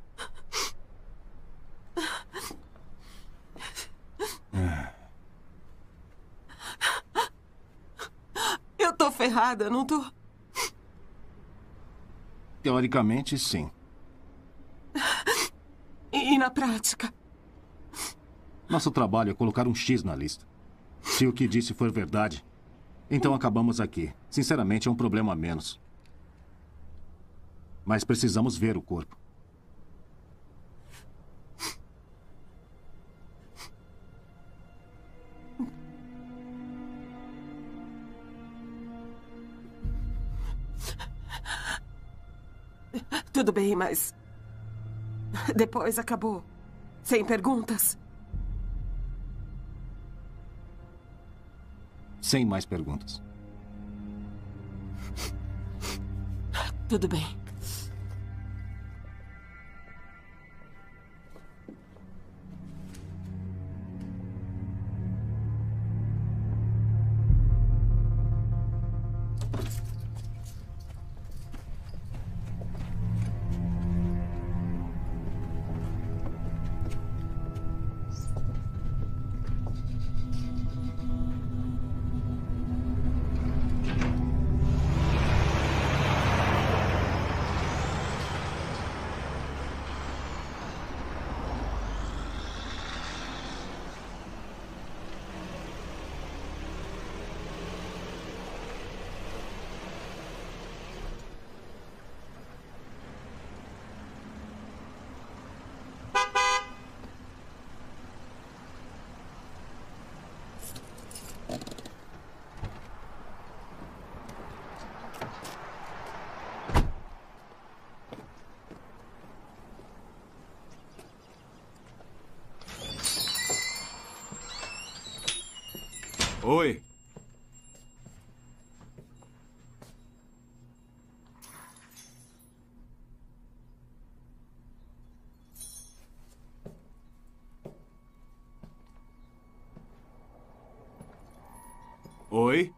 Speaker 5: Eu tô ferrada, não tô?
Speaker 18: Teoricamente, sim.
Speaker 5: E na prática?
Speaker 18: Nosso trabalho é colocar um X na lista. Se o que disse for verdade, então acabamos aqui. Sinceramente, é um problema a menos. Mas precisamos ver o corpo.
Speaker 5: Tudo bem, mas... depois acabou. Sem perguntas.
Speaker 18: Sem mais perguntas.
Speaker 5: Tudo bem.
Speaker 7: Oi. Oi.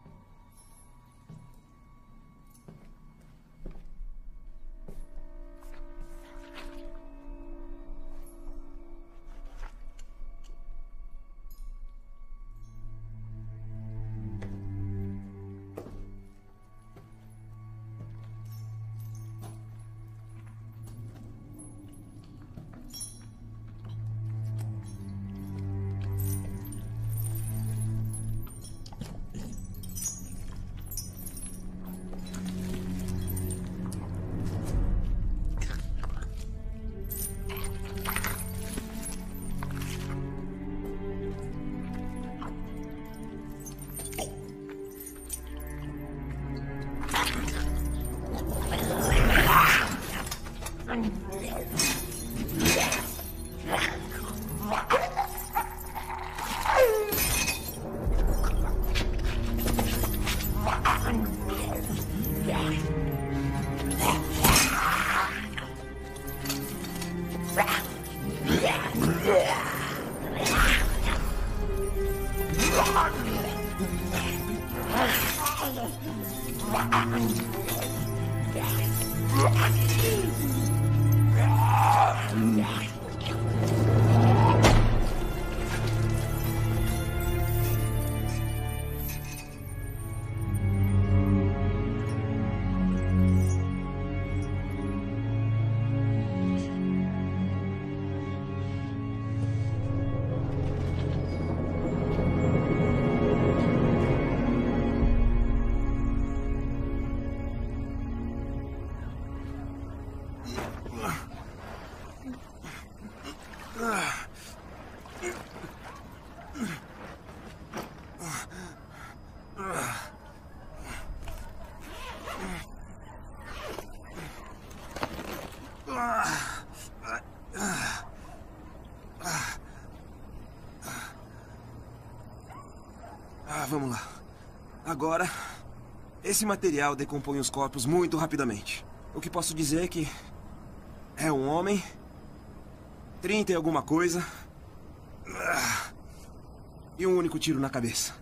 Speaker 17: Ah, vamos lá. Agora, esse material decompõe os corpos muito rapidamente. O que posso dizer é que é um homem, trinta e alguma coisa, e um único tiro na cabeça.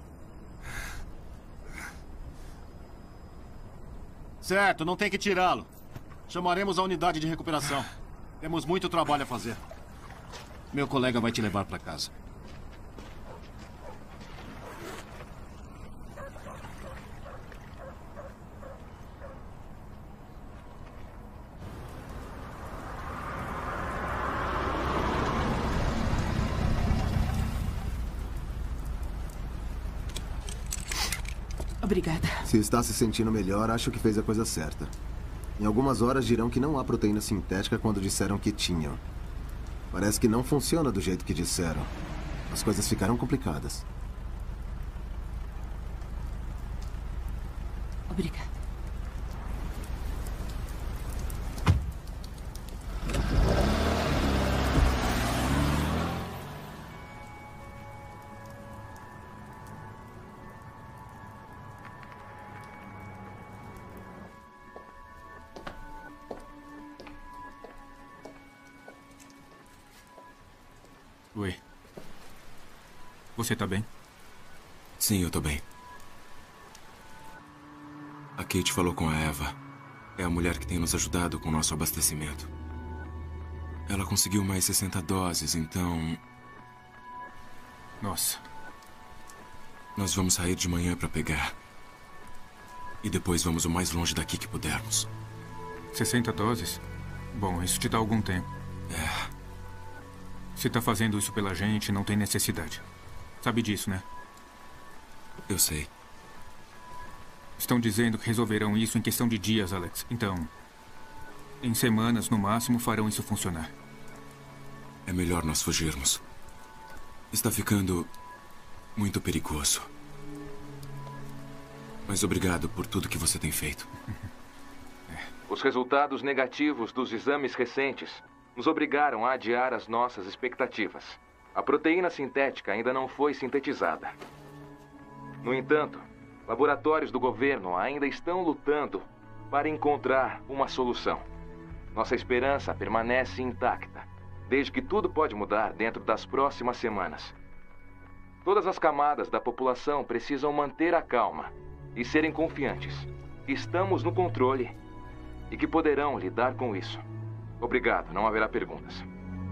Speaker 18: Certo, não tem que tirá-lo. Chamaremos a unidade de recuperação. Temos muito trabalho a fazer. Meu colega vai te levar para casa.
Speaker 5: Obrigada.
Speaker 13: Se está se sentindo melhor, acho que fez a coisa certa. Em algumas horas dirão que não há proteína sintética quando disseram que tinham. Parece que não funciona do jeito que disseram. As coisas ficaram complicadas.
Speaker 5: Obrigada.
Speaker 15: Oi. Você tá bem?
Speaker 7: Sim, eu tô bem. A Kate falou com a Eva. É a mulher que tem nos ajudado com o nosso abastecimento. Ela conseguiu mais sessenta doses, então...
Speaker 15: Nossa.
Speaker 7: Nós vamos sair de manhã pra pegar. E depois vamos o mais longe daqui que pudermos.
Speaker 15: sessenta doses? Bom, isso te dá algum tempo.
Speaker 7: É.
Speaker 15: Se tá fazendo isso pela gente, não tem necessidade. Sabe disso, né?
Speaker 7: Eu sei.
Speaker 15: Estão dizendo que resolverão isso em questão de dias, Alex. Então, em semanas, no máximo, farão isso funcionar.
Speaker 7: É melhor nós fugirmos. Está ficando muito perigoso. Mas obrigado por tudo que você tem feito.
Speaker 3: Os resultados negativos dos exames recentes nos obrigaram a adiar as nossas expectativas. A proteína sintética ainda não foi sintetizada. No entanto, laboratórios do governo ainda estão lutando para encontrar uma solução. Nossa esperança permanece intacta, desde que tudo pode mudar dentro das próximas semanas. Todas as camadas da população precisam manter a calma e serem confiantes que estamos no controle e que poderão lidar com isso. Obrigado, não haverá perguntas.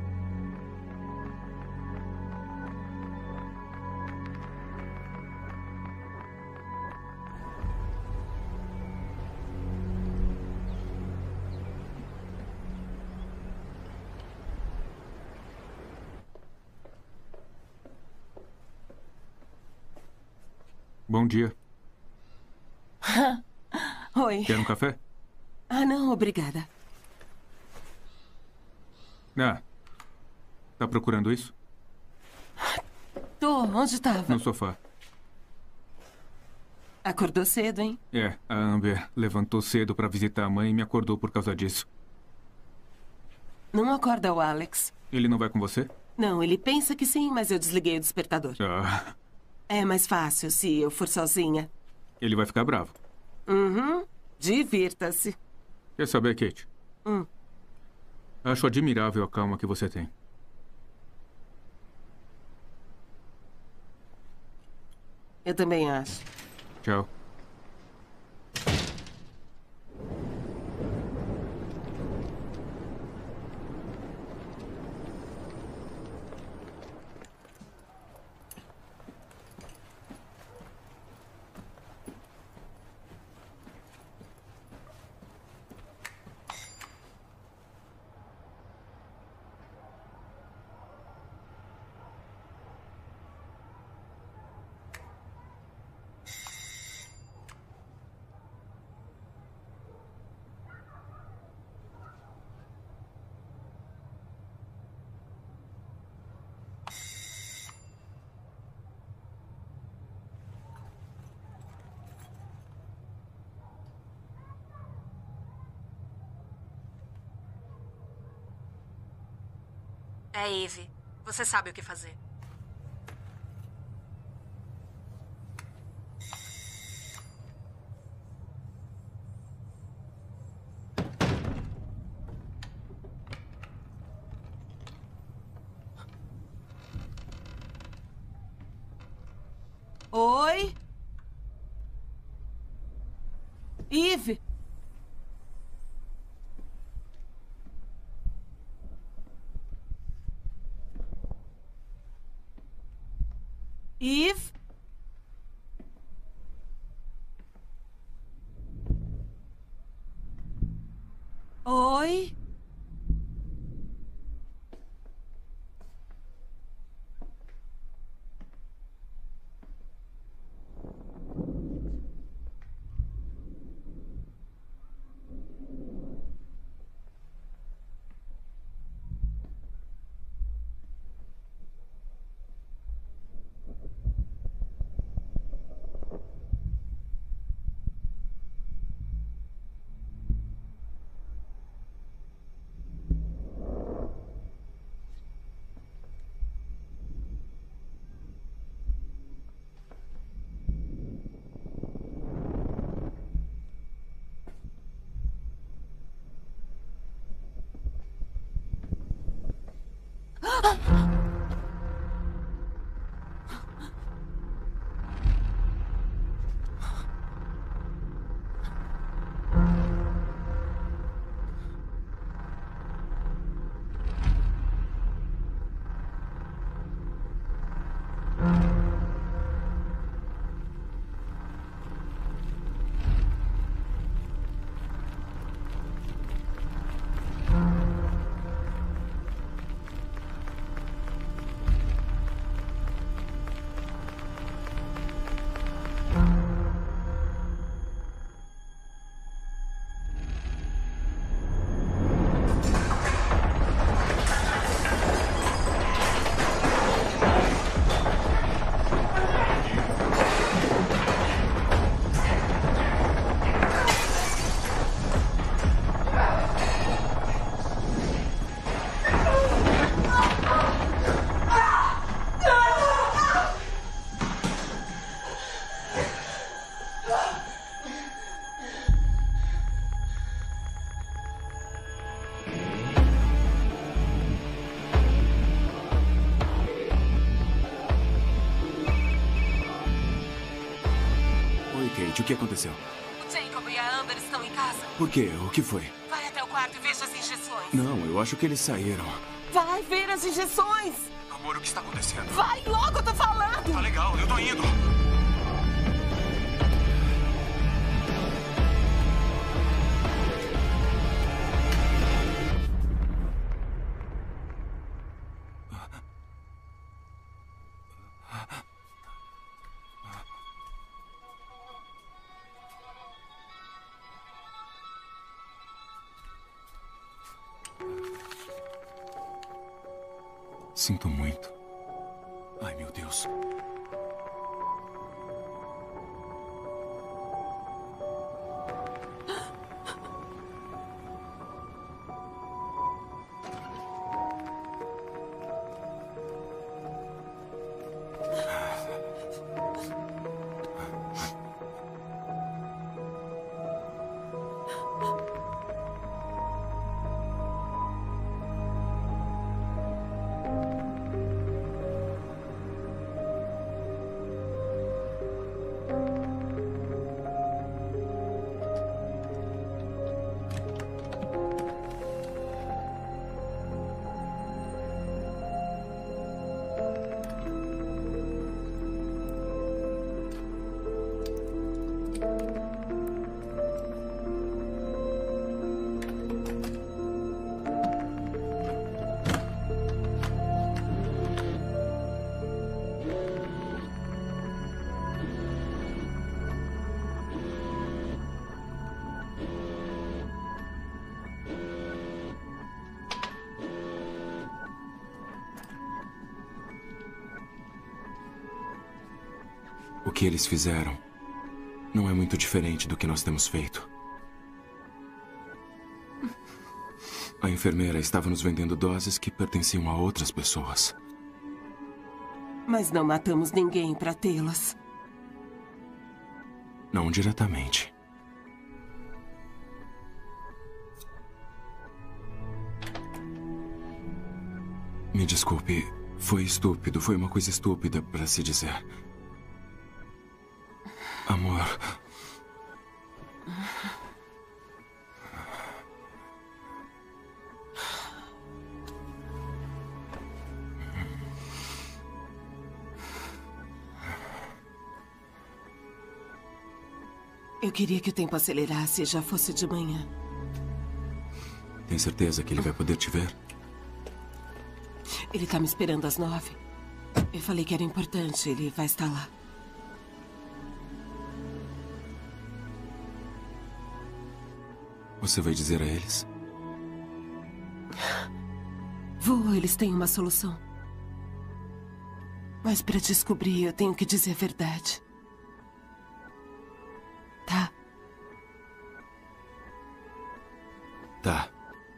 Speaker 15: Bom dia.
Speaker 5: Oi.
Speaker 15: Quer um café?
Speaker 5: Ah, não, obrigada.
Speaker 15: Ah. Tá procurando isso?
Speaker 5: Tô, onde estava?
Speaker 15: No sofá.
Speaker 5: Acordou cedo, hein?
Speaker 15: É, a Amber levantou cedo pra visitar a mãe e me acordou por causa disso.
Speaker 5: Não acorda o Alex.
Speaker 15: Ele não vai com você?
Speaker 5: Não, ele pensa que sim, mas eu desliguei o despertador.
Speaker 15: Ah.
Speaker 5: É mais fácil se eu for sozinha.
Speaker 15: Ele vai ficar bravo.
Speaker 5: Uhum. Divirta-se.
Speaker 15: Quer saber, Kate?
Speaker 5: Hum.
Speaker 15: Acho admirável a calma que você tem.
Speaker 5: Eu também acho.
Speaker 15: Tchau.
Speaker 6: É, Eve. Você sabe o que fazer.
Speaker 5: Oi? Eve? Eve? Oi?
Speaker 7: que aconteceu?
Speaker 5: O Jacob e a Amber estão em casa.
Speaker 7: Por quê? O que foi?
Speaker 5: Vai até o quarto e veja as injeções.
Speaker 7: Não, eu acho que eles saíram.
Speaker 5: Vai ver as injeções.
Speaker 7: Amor, o que está acontecendo?
Speaker 5: Vai logo, eu tô falando.
Speaker 7: Tá legal, eu tô indo. Sinto muito. Ai, meu Deus. O que eles fizeram não é muito diferente do que nós temos feito. A enfermeira estava nos vendendo doses que pertenciam a outras pessoas.
Speaker 5: Mas não matamos ninguém para tê-las.
Speaker 7: Não diretamente. Me desculpe, foi estúpido, foi uma coisa estúpida para se dizer. Amor.
Speaker 5: Eu queria que o tempo acelerasse e já fosse de manhã.
Speaker 7: Tem certeza que ele vai poder te ver?
Speaker 5: Ele tá me esperando às nove. Eu falei que era importante, ele vai estar lá.
Speaker 7: Você vai dizer a eles?
Speaker 5: Vou, eles têm uma solução. Mas para descobrir, eu tenho que dizer a verdade. Tá?
Speaker 7: Tá.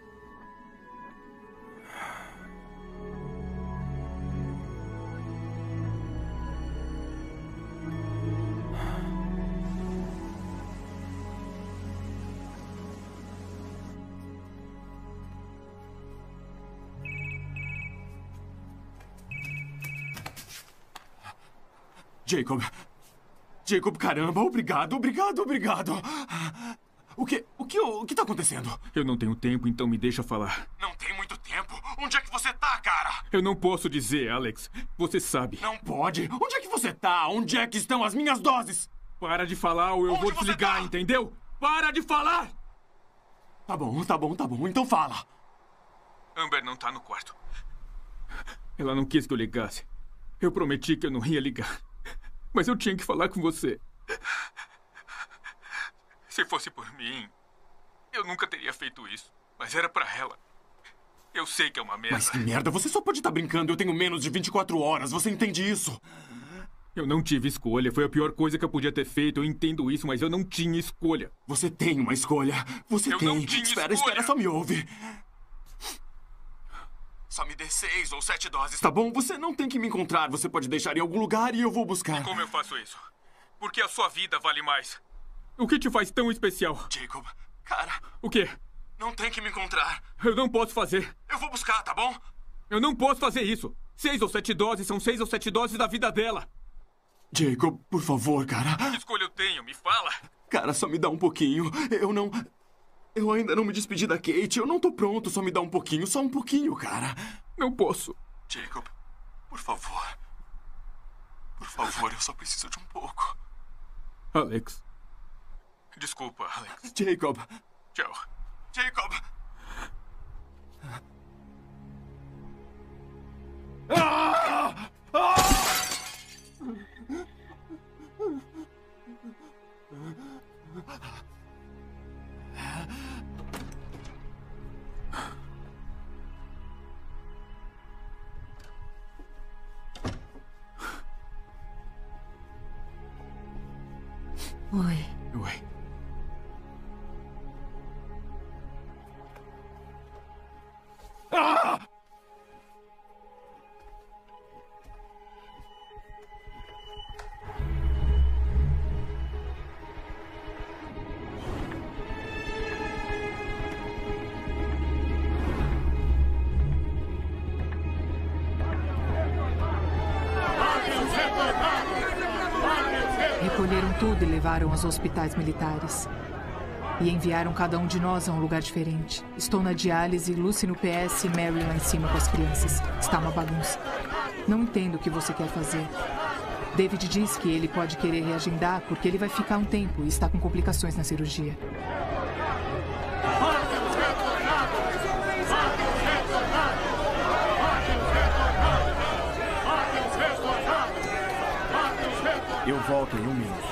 Speaker 15: Jacob. Jacob, caramba, obrigado, obrigado, obrigado. O que, o que, o que tá acontecendo? Eu não tenho tempo, então me deixa falar.
Speaker 8: Não tem muito tempo. Onde é que você tá, cara?
Speaker 15: Eu não posso dizer, Alex. Você sabe.
Speaker 8: Não pode. Onde é que você tá? Onde é que estão as minhas doses?
Speaker 15: Para de falar ou eu
Speaker 8: Onde
Speaker 15: vou desligar,
Speaker 8: tá?
Speaker 15: entendeu? Para de falar!
Speaker 8: Tá bom, tá bom, tá bom. Então fala.
Speaker 15: Amber não tá no quarto. Ela não quis que eu ligasse. Eu prometi que eu não ia ligar. Mas eu tinha que falar com você. Se fosse por mim, eu nunca teria feito isso. Mas era pra ela. Eu sei que é uma merda.
Speaker 8: Mas que merda, você só pode estar brincando. Eu tenho menos de vinte e quatro horas, você entende isso?
Speaker 15: Eu não tive escolha. Foi a pior coisa que eu podia ter feito. Eu entendo isso, mas eu não tinha escolha.
Speaker 8: Você tem uma escolha. Você
Speaker 15: eu
Speaker 8: tem.
Speaker 15: Não tinha
Speaker 8: espera,
Speaker 15: escolha.
Speaker 8: espera, só me ouve. Só me dê seis ou sete doses, tá bom? Você não tem que me encontrar. Você pode deixar em algum lugar e eu vou buscar.
Speaker 15: E como eu faço isso? Porque a sua vida vale mais. O que te faz tão especial?
Speaker 8: Jacob, cara...
Speaker 15: O quê?
Speaker 8: Não tem que me encontrar.
Speaker 15: Eu não posso fazer.
Speaker 8: Eu vou buscar, tá bom?
Speaker 15: Eu não posso fazer isso. Seis ou sete doses são seis ou sete doses da vida dela.
Speaker 8: Jacob, por favor, cara.
Speaker 15: Que escolha eu tenho? Me fala.
Speaker 8: Cara, só me dá um pouquinho. Eu não... Eu ainda não me despedi da Kate. Eu não tô pronto. Só me dá um pouquinho. Só um pouquinho, cara.
Speaker 15: Não posso.
Speaker 8: Jacob, por favor. Por favor, eu só preciso de um pouco.
Speaker 15: Alex. Desculpa, Alex.
Speaker 8: Jacob.
Speaker 15: Tchau.
Speaker 8: Jacob. Ah! Ah!
Speaker 10: Oi.
Speaker 8: Oi. Ah!
Speaker 19: Recolheram tudo e levaram aos hospitais militares. E enviaram cada um de nós a um lugar diferente. Estou na diálise, Lucy no P S e Mary lá em cima com as crianças. Está uma bagunça. Não entendo o que você quer fazer. David diz que ele pode querer reagendar porque ele vai ficar um tempo e está com complicações na cirurgia.
Speaker 18: Eu volto em um minuto.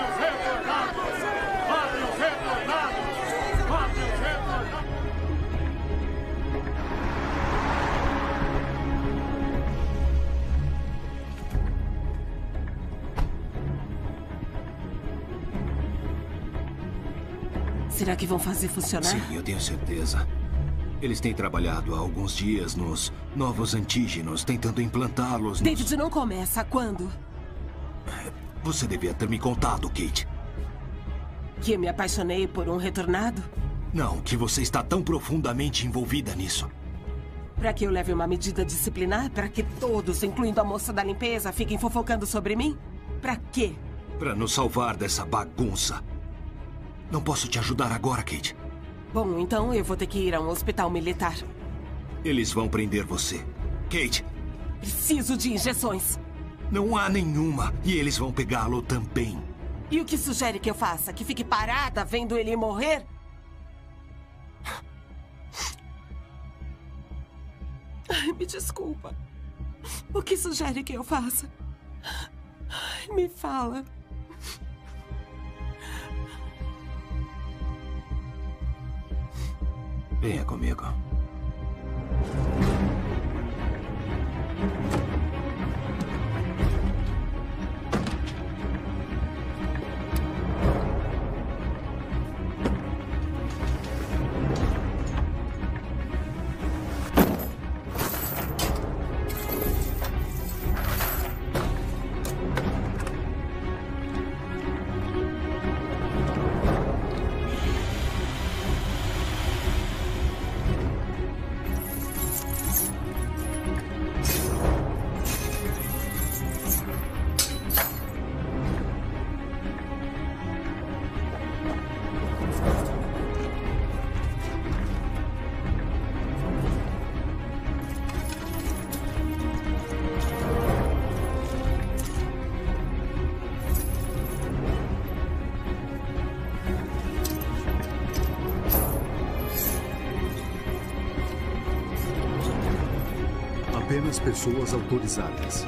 Speaker 5: Será que vão fazer funcionar?
Speaker 11: Sim, eu tenho certeza. Eles têm trabalhado há alguns dias nos novos antígenos, tentando implantá-los nos...
Speaker 5: David, não começa. Quando?
Speaker 11: Você devia ter me contado, Kate.
Speaker 5: Que eu me apaixonei por um retornado?
Speaker 11: Não, que você está tão profundamente envolvida nisso.
Speaker 5: Para que eu leve uma medida disciplinar? Para que todos, incluindo a moça da limpeza, fiquem fofocando sobre mim? Para quê?
Speaker 11: Para nos salvar dessa bagunça. Não posso te ajudar agora, Kate.
Speaker 5: Bom, então eu vou ter que ir a um hospital militar.
Speaker 11: Eles vão prender você. Kate!
Speaker 5: Preciso de injeções.
Speaker 11: Não há nenhuma. E eles vão pegá-lo também.
Speaker 5: E o que sugere que eu faça? Que fique parada vendo ele morrer? Ai, me desculpa. O que sugere que eu faça? Ai, me fala.
Speaker 11: Venha comigo.
Speaker 1: Apenas pessoas autorizadas.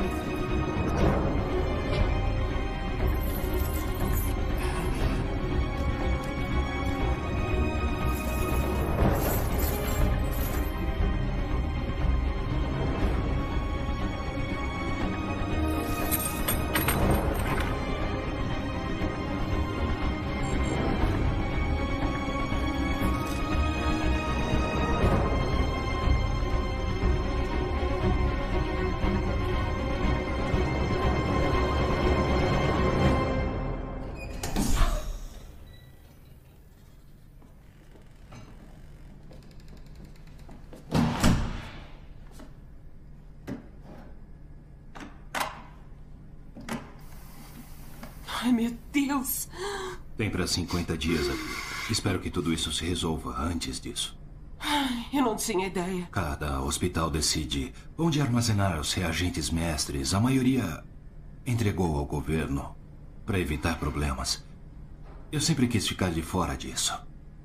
Speaker 5: Ai, meu Deus.
Speaker 11: Tem para cinquenta dias aqui. Espero que tudo isso se resolva antes disso.
Speaker 5: Ai, eu não tinha ideia.
Speaker 11: Cada hospital decide onde armazenar os reagentes mestres. A maioria entregou ao governo para evitar problemas. Eu sempre quis ficar de fora disso.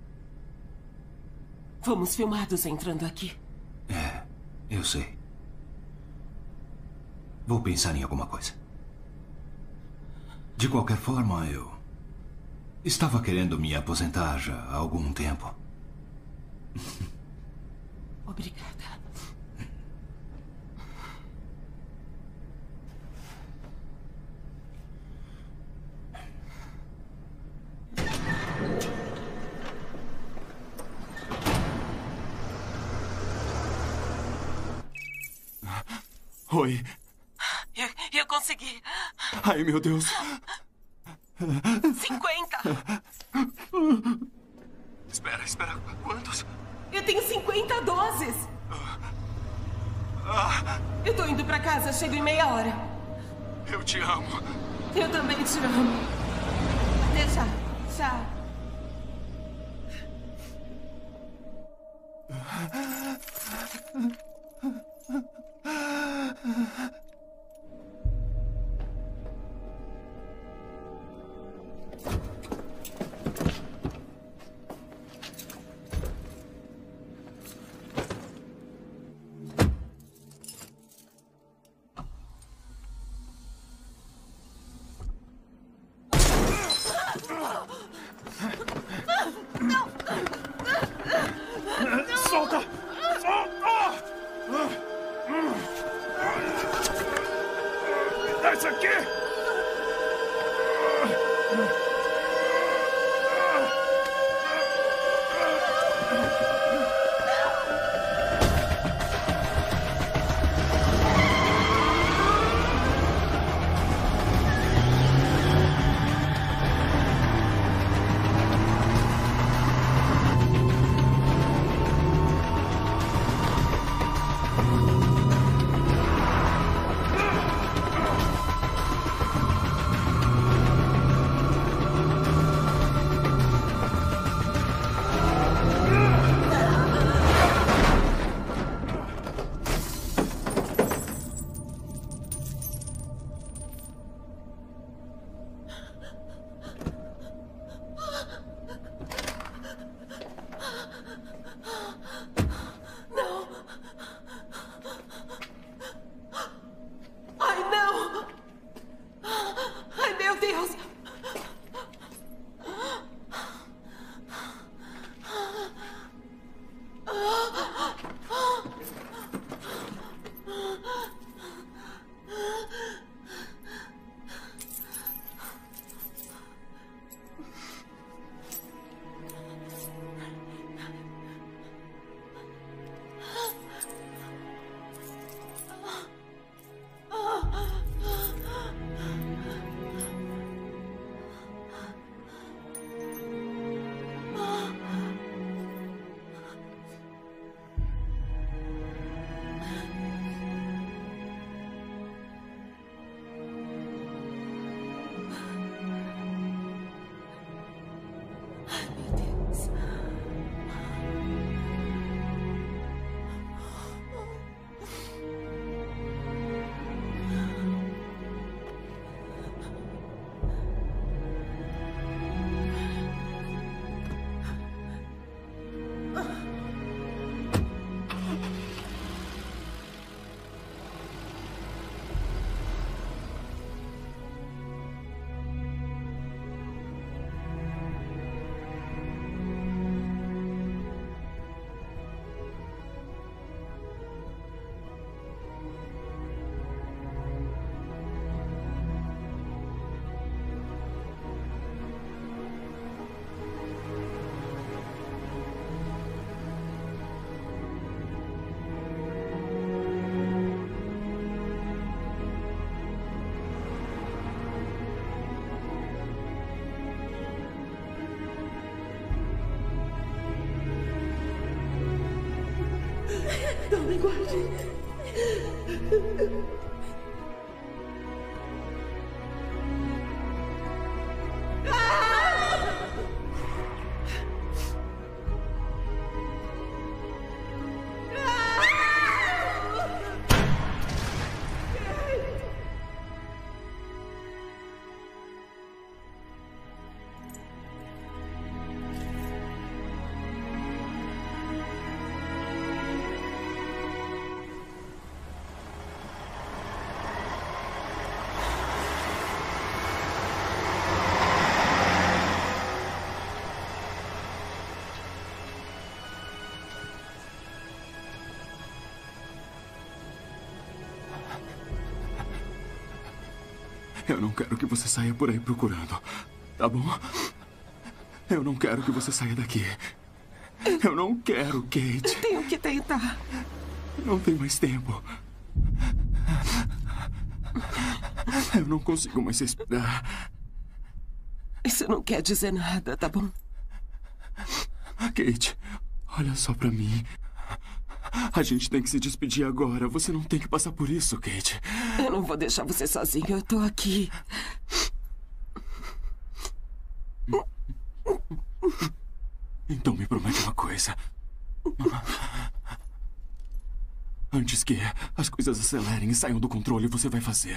Speaker 5: Fomos filmados entrando aqui.
Speaker 11: É, eu sei. Vou pensar em alguma coisa. De qualquer forma, eu estava querendo me aposentar já há algum tempo.
Speaker 5: Obrigada.
Speaker 8: Oi.
Speaker 5: Eu, eu consegui.
Speaker 8: Ai, meu Deus.
Speaker 5: cinquenta.
Speaker 8: Espera, espera. Quantos?
Speaker 5: Eu tenho cinquenta doses. Eu tô indo pra casa. Chego em meia hora.
Speaker 8: Eu te amo.
Speaker 5: Eu também te amo. Até já. Tchau.
Speaker 8: Solta! Solta! Me dá isso aqui!
Speaker 5: Não me guarde.
Speaker 8: Eu não quero que você saia por aí procurando, tá bom? Eu não quero que você saia daqui. Eu não quero, Kate.
Speaker 5: Tenho que tentar.
Speaker 8: Não tem mais tempo. Eu não consigo mais respirar.
Speaker 5: Isso não quer dizer nada, tá bom?
Speaker 8: Kate, olha só pra mim. A gente tem que se despedir agora. Você não tem que passar por isso, Kate.
Speaker 5: Eu não vou deixar você sozinho. Eu tô aqui.
Speaker 8: Então me promete uma coisa. Antes que as coisas acelerem e saiam do controle, você vai fazer.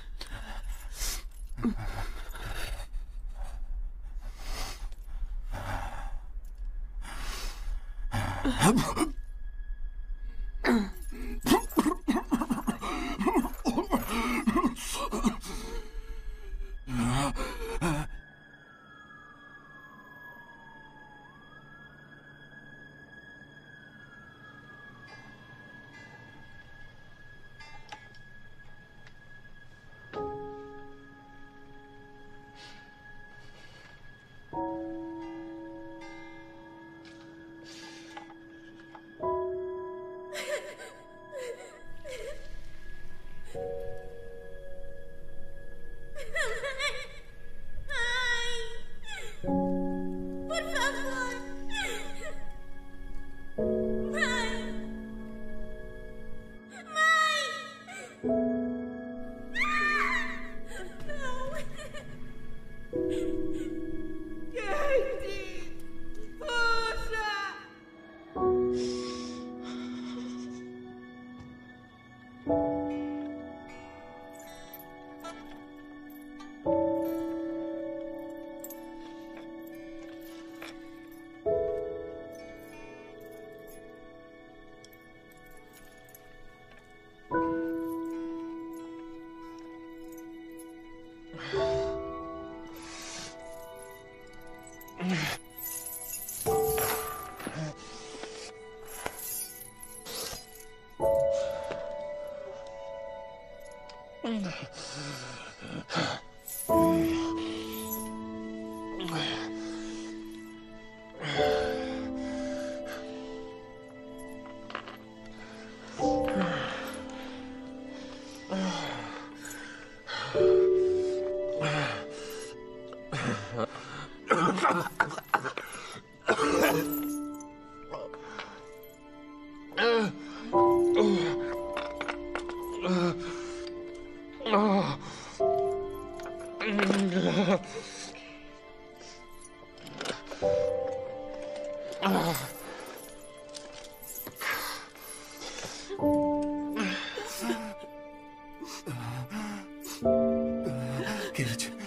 Speaker 8: Kate.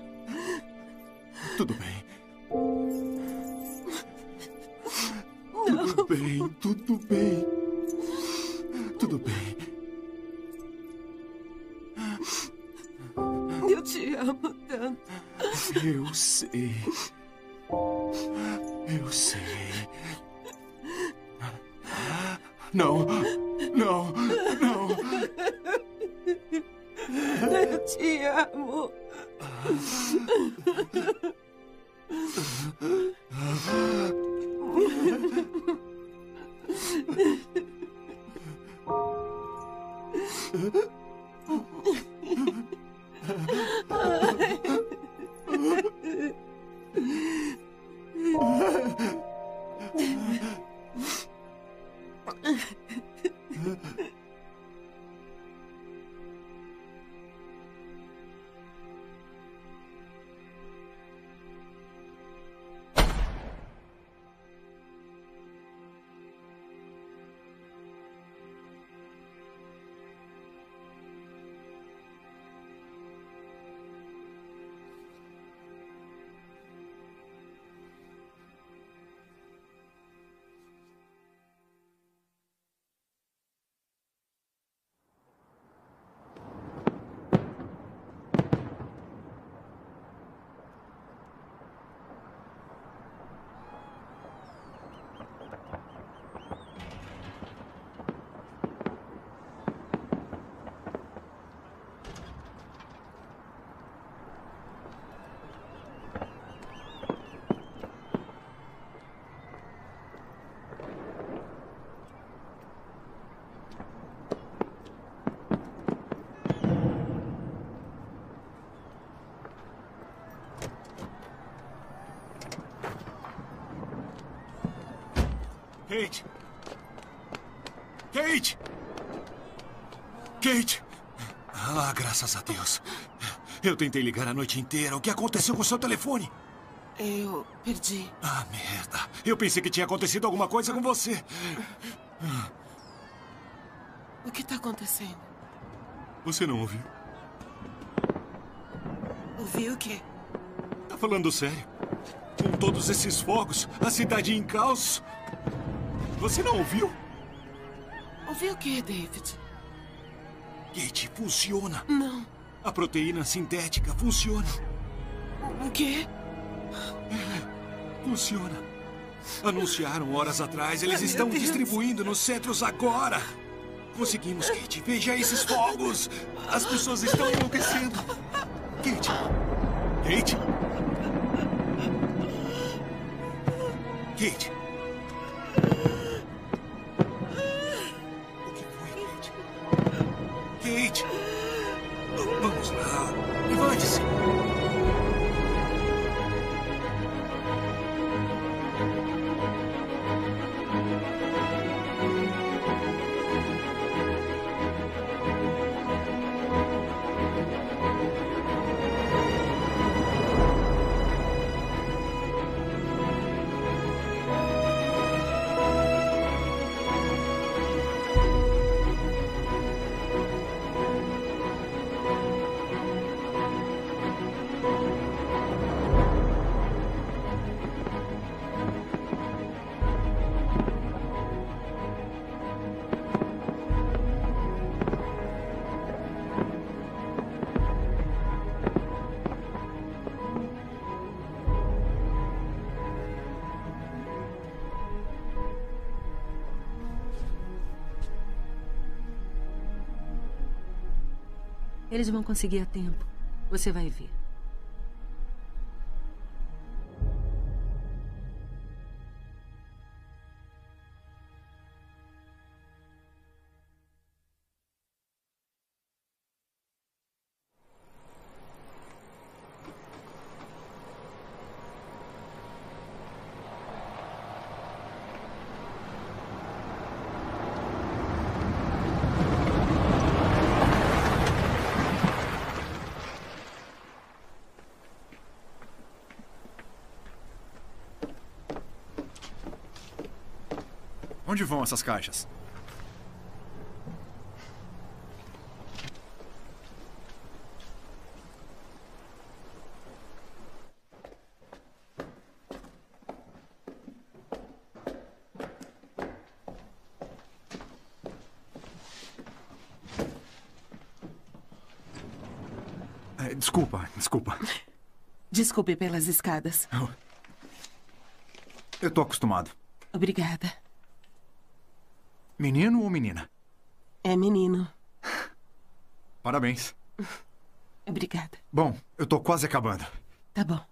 Speaker 8: Tudo bem. Tudo bem, tudo bem. Tudo bem.
Speaker 5: Eu te amo tanto.
Speaker 8: Eu sei. Eu sei. Não, não, não.
Speaker 5: Eu te amo.
Speaker 11: Kate! Kate! Kate! Ah, graças a Deus. Eu tentei ligar a noite inteira. O que aconteceu com o seu telefone?
Speaker 5: Eu perdi.
Speaker 11: Ah, merda. Eu pensei que tinha acontecido alguma coisa com você.
Speaker 5: O que está acontecendo?
Speaker 11: Você não ouviu?
Speaker 5: Ouviu o quê?
Speaker 11: Tá falando sério? Com todos esses fogos, a cidade em caos. Você não ouviu?
Speaker 5: Ouviu o quê, David?
Speaker 11: Kate, funciona.
Speaker 5: Não.
Speaker 11: A proteína sintética funciona.
Speaker 5: O quê?
Speaker 11: É, funciona. Anunciaram horas atrás. Eles
Speaker 5: Ai,
Speaker 11: estão
Speaker 5: meu Deus.
Speaker 11: distribuindo nos centros agora. Conseguimos, Kate. Veja esses fogos. As pessoas estão enlouquecendo. Kate. Kate. Kate. O que foi, Kate? Kate. Vamos lá. Levante-se.
Speaker 16: Eles vão conseguir a tempo. Você vai ver.
Speaker 2: Onde vão essas caixas? É, desculpa, desculpa.
Speaker 5: Desculpe pelas escadas.
Speaker 2: Eu tô acostumado.
Speaker 5: Obrigada.
Speaker 2: Menino ou menina?
Speaker 5: É menino.
Speaker 2: Parabéns.
Speaker 5: Obrigada.
Speaker 2: Bom, eu tô quase acabando.
Speaker 5: Tá bom.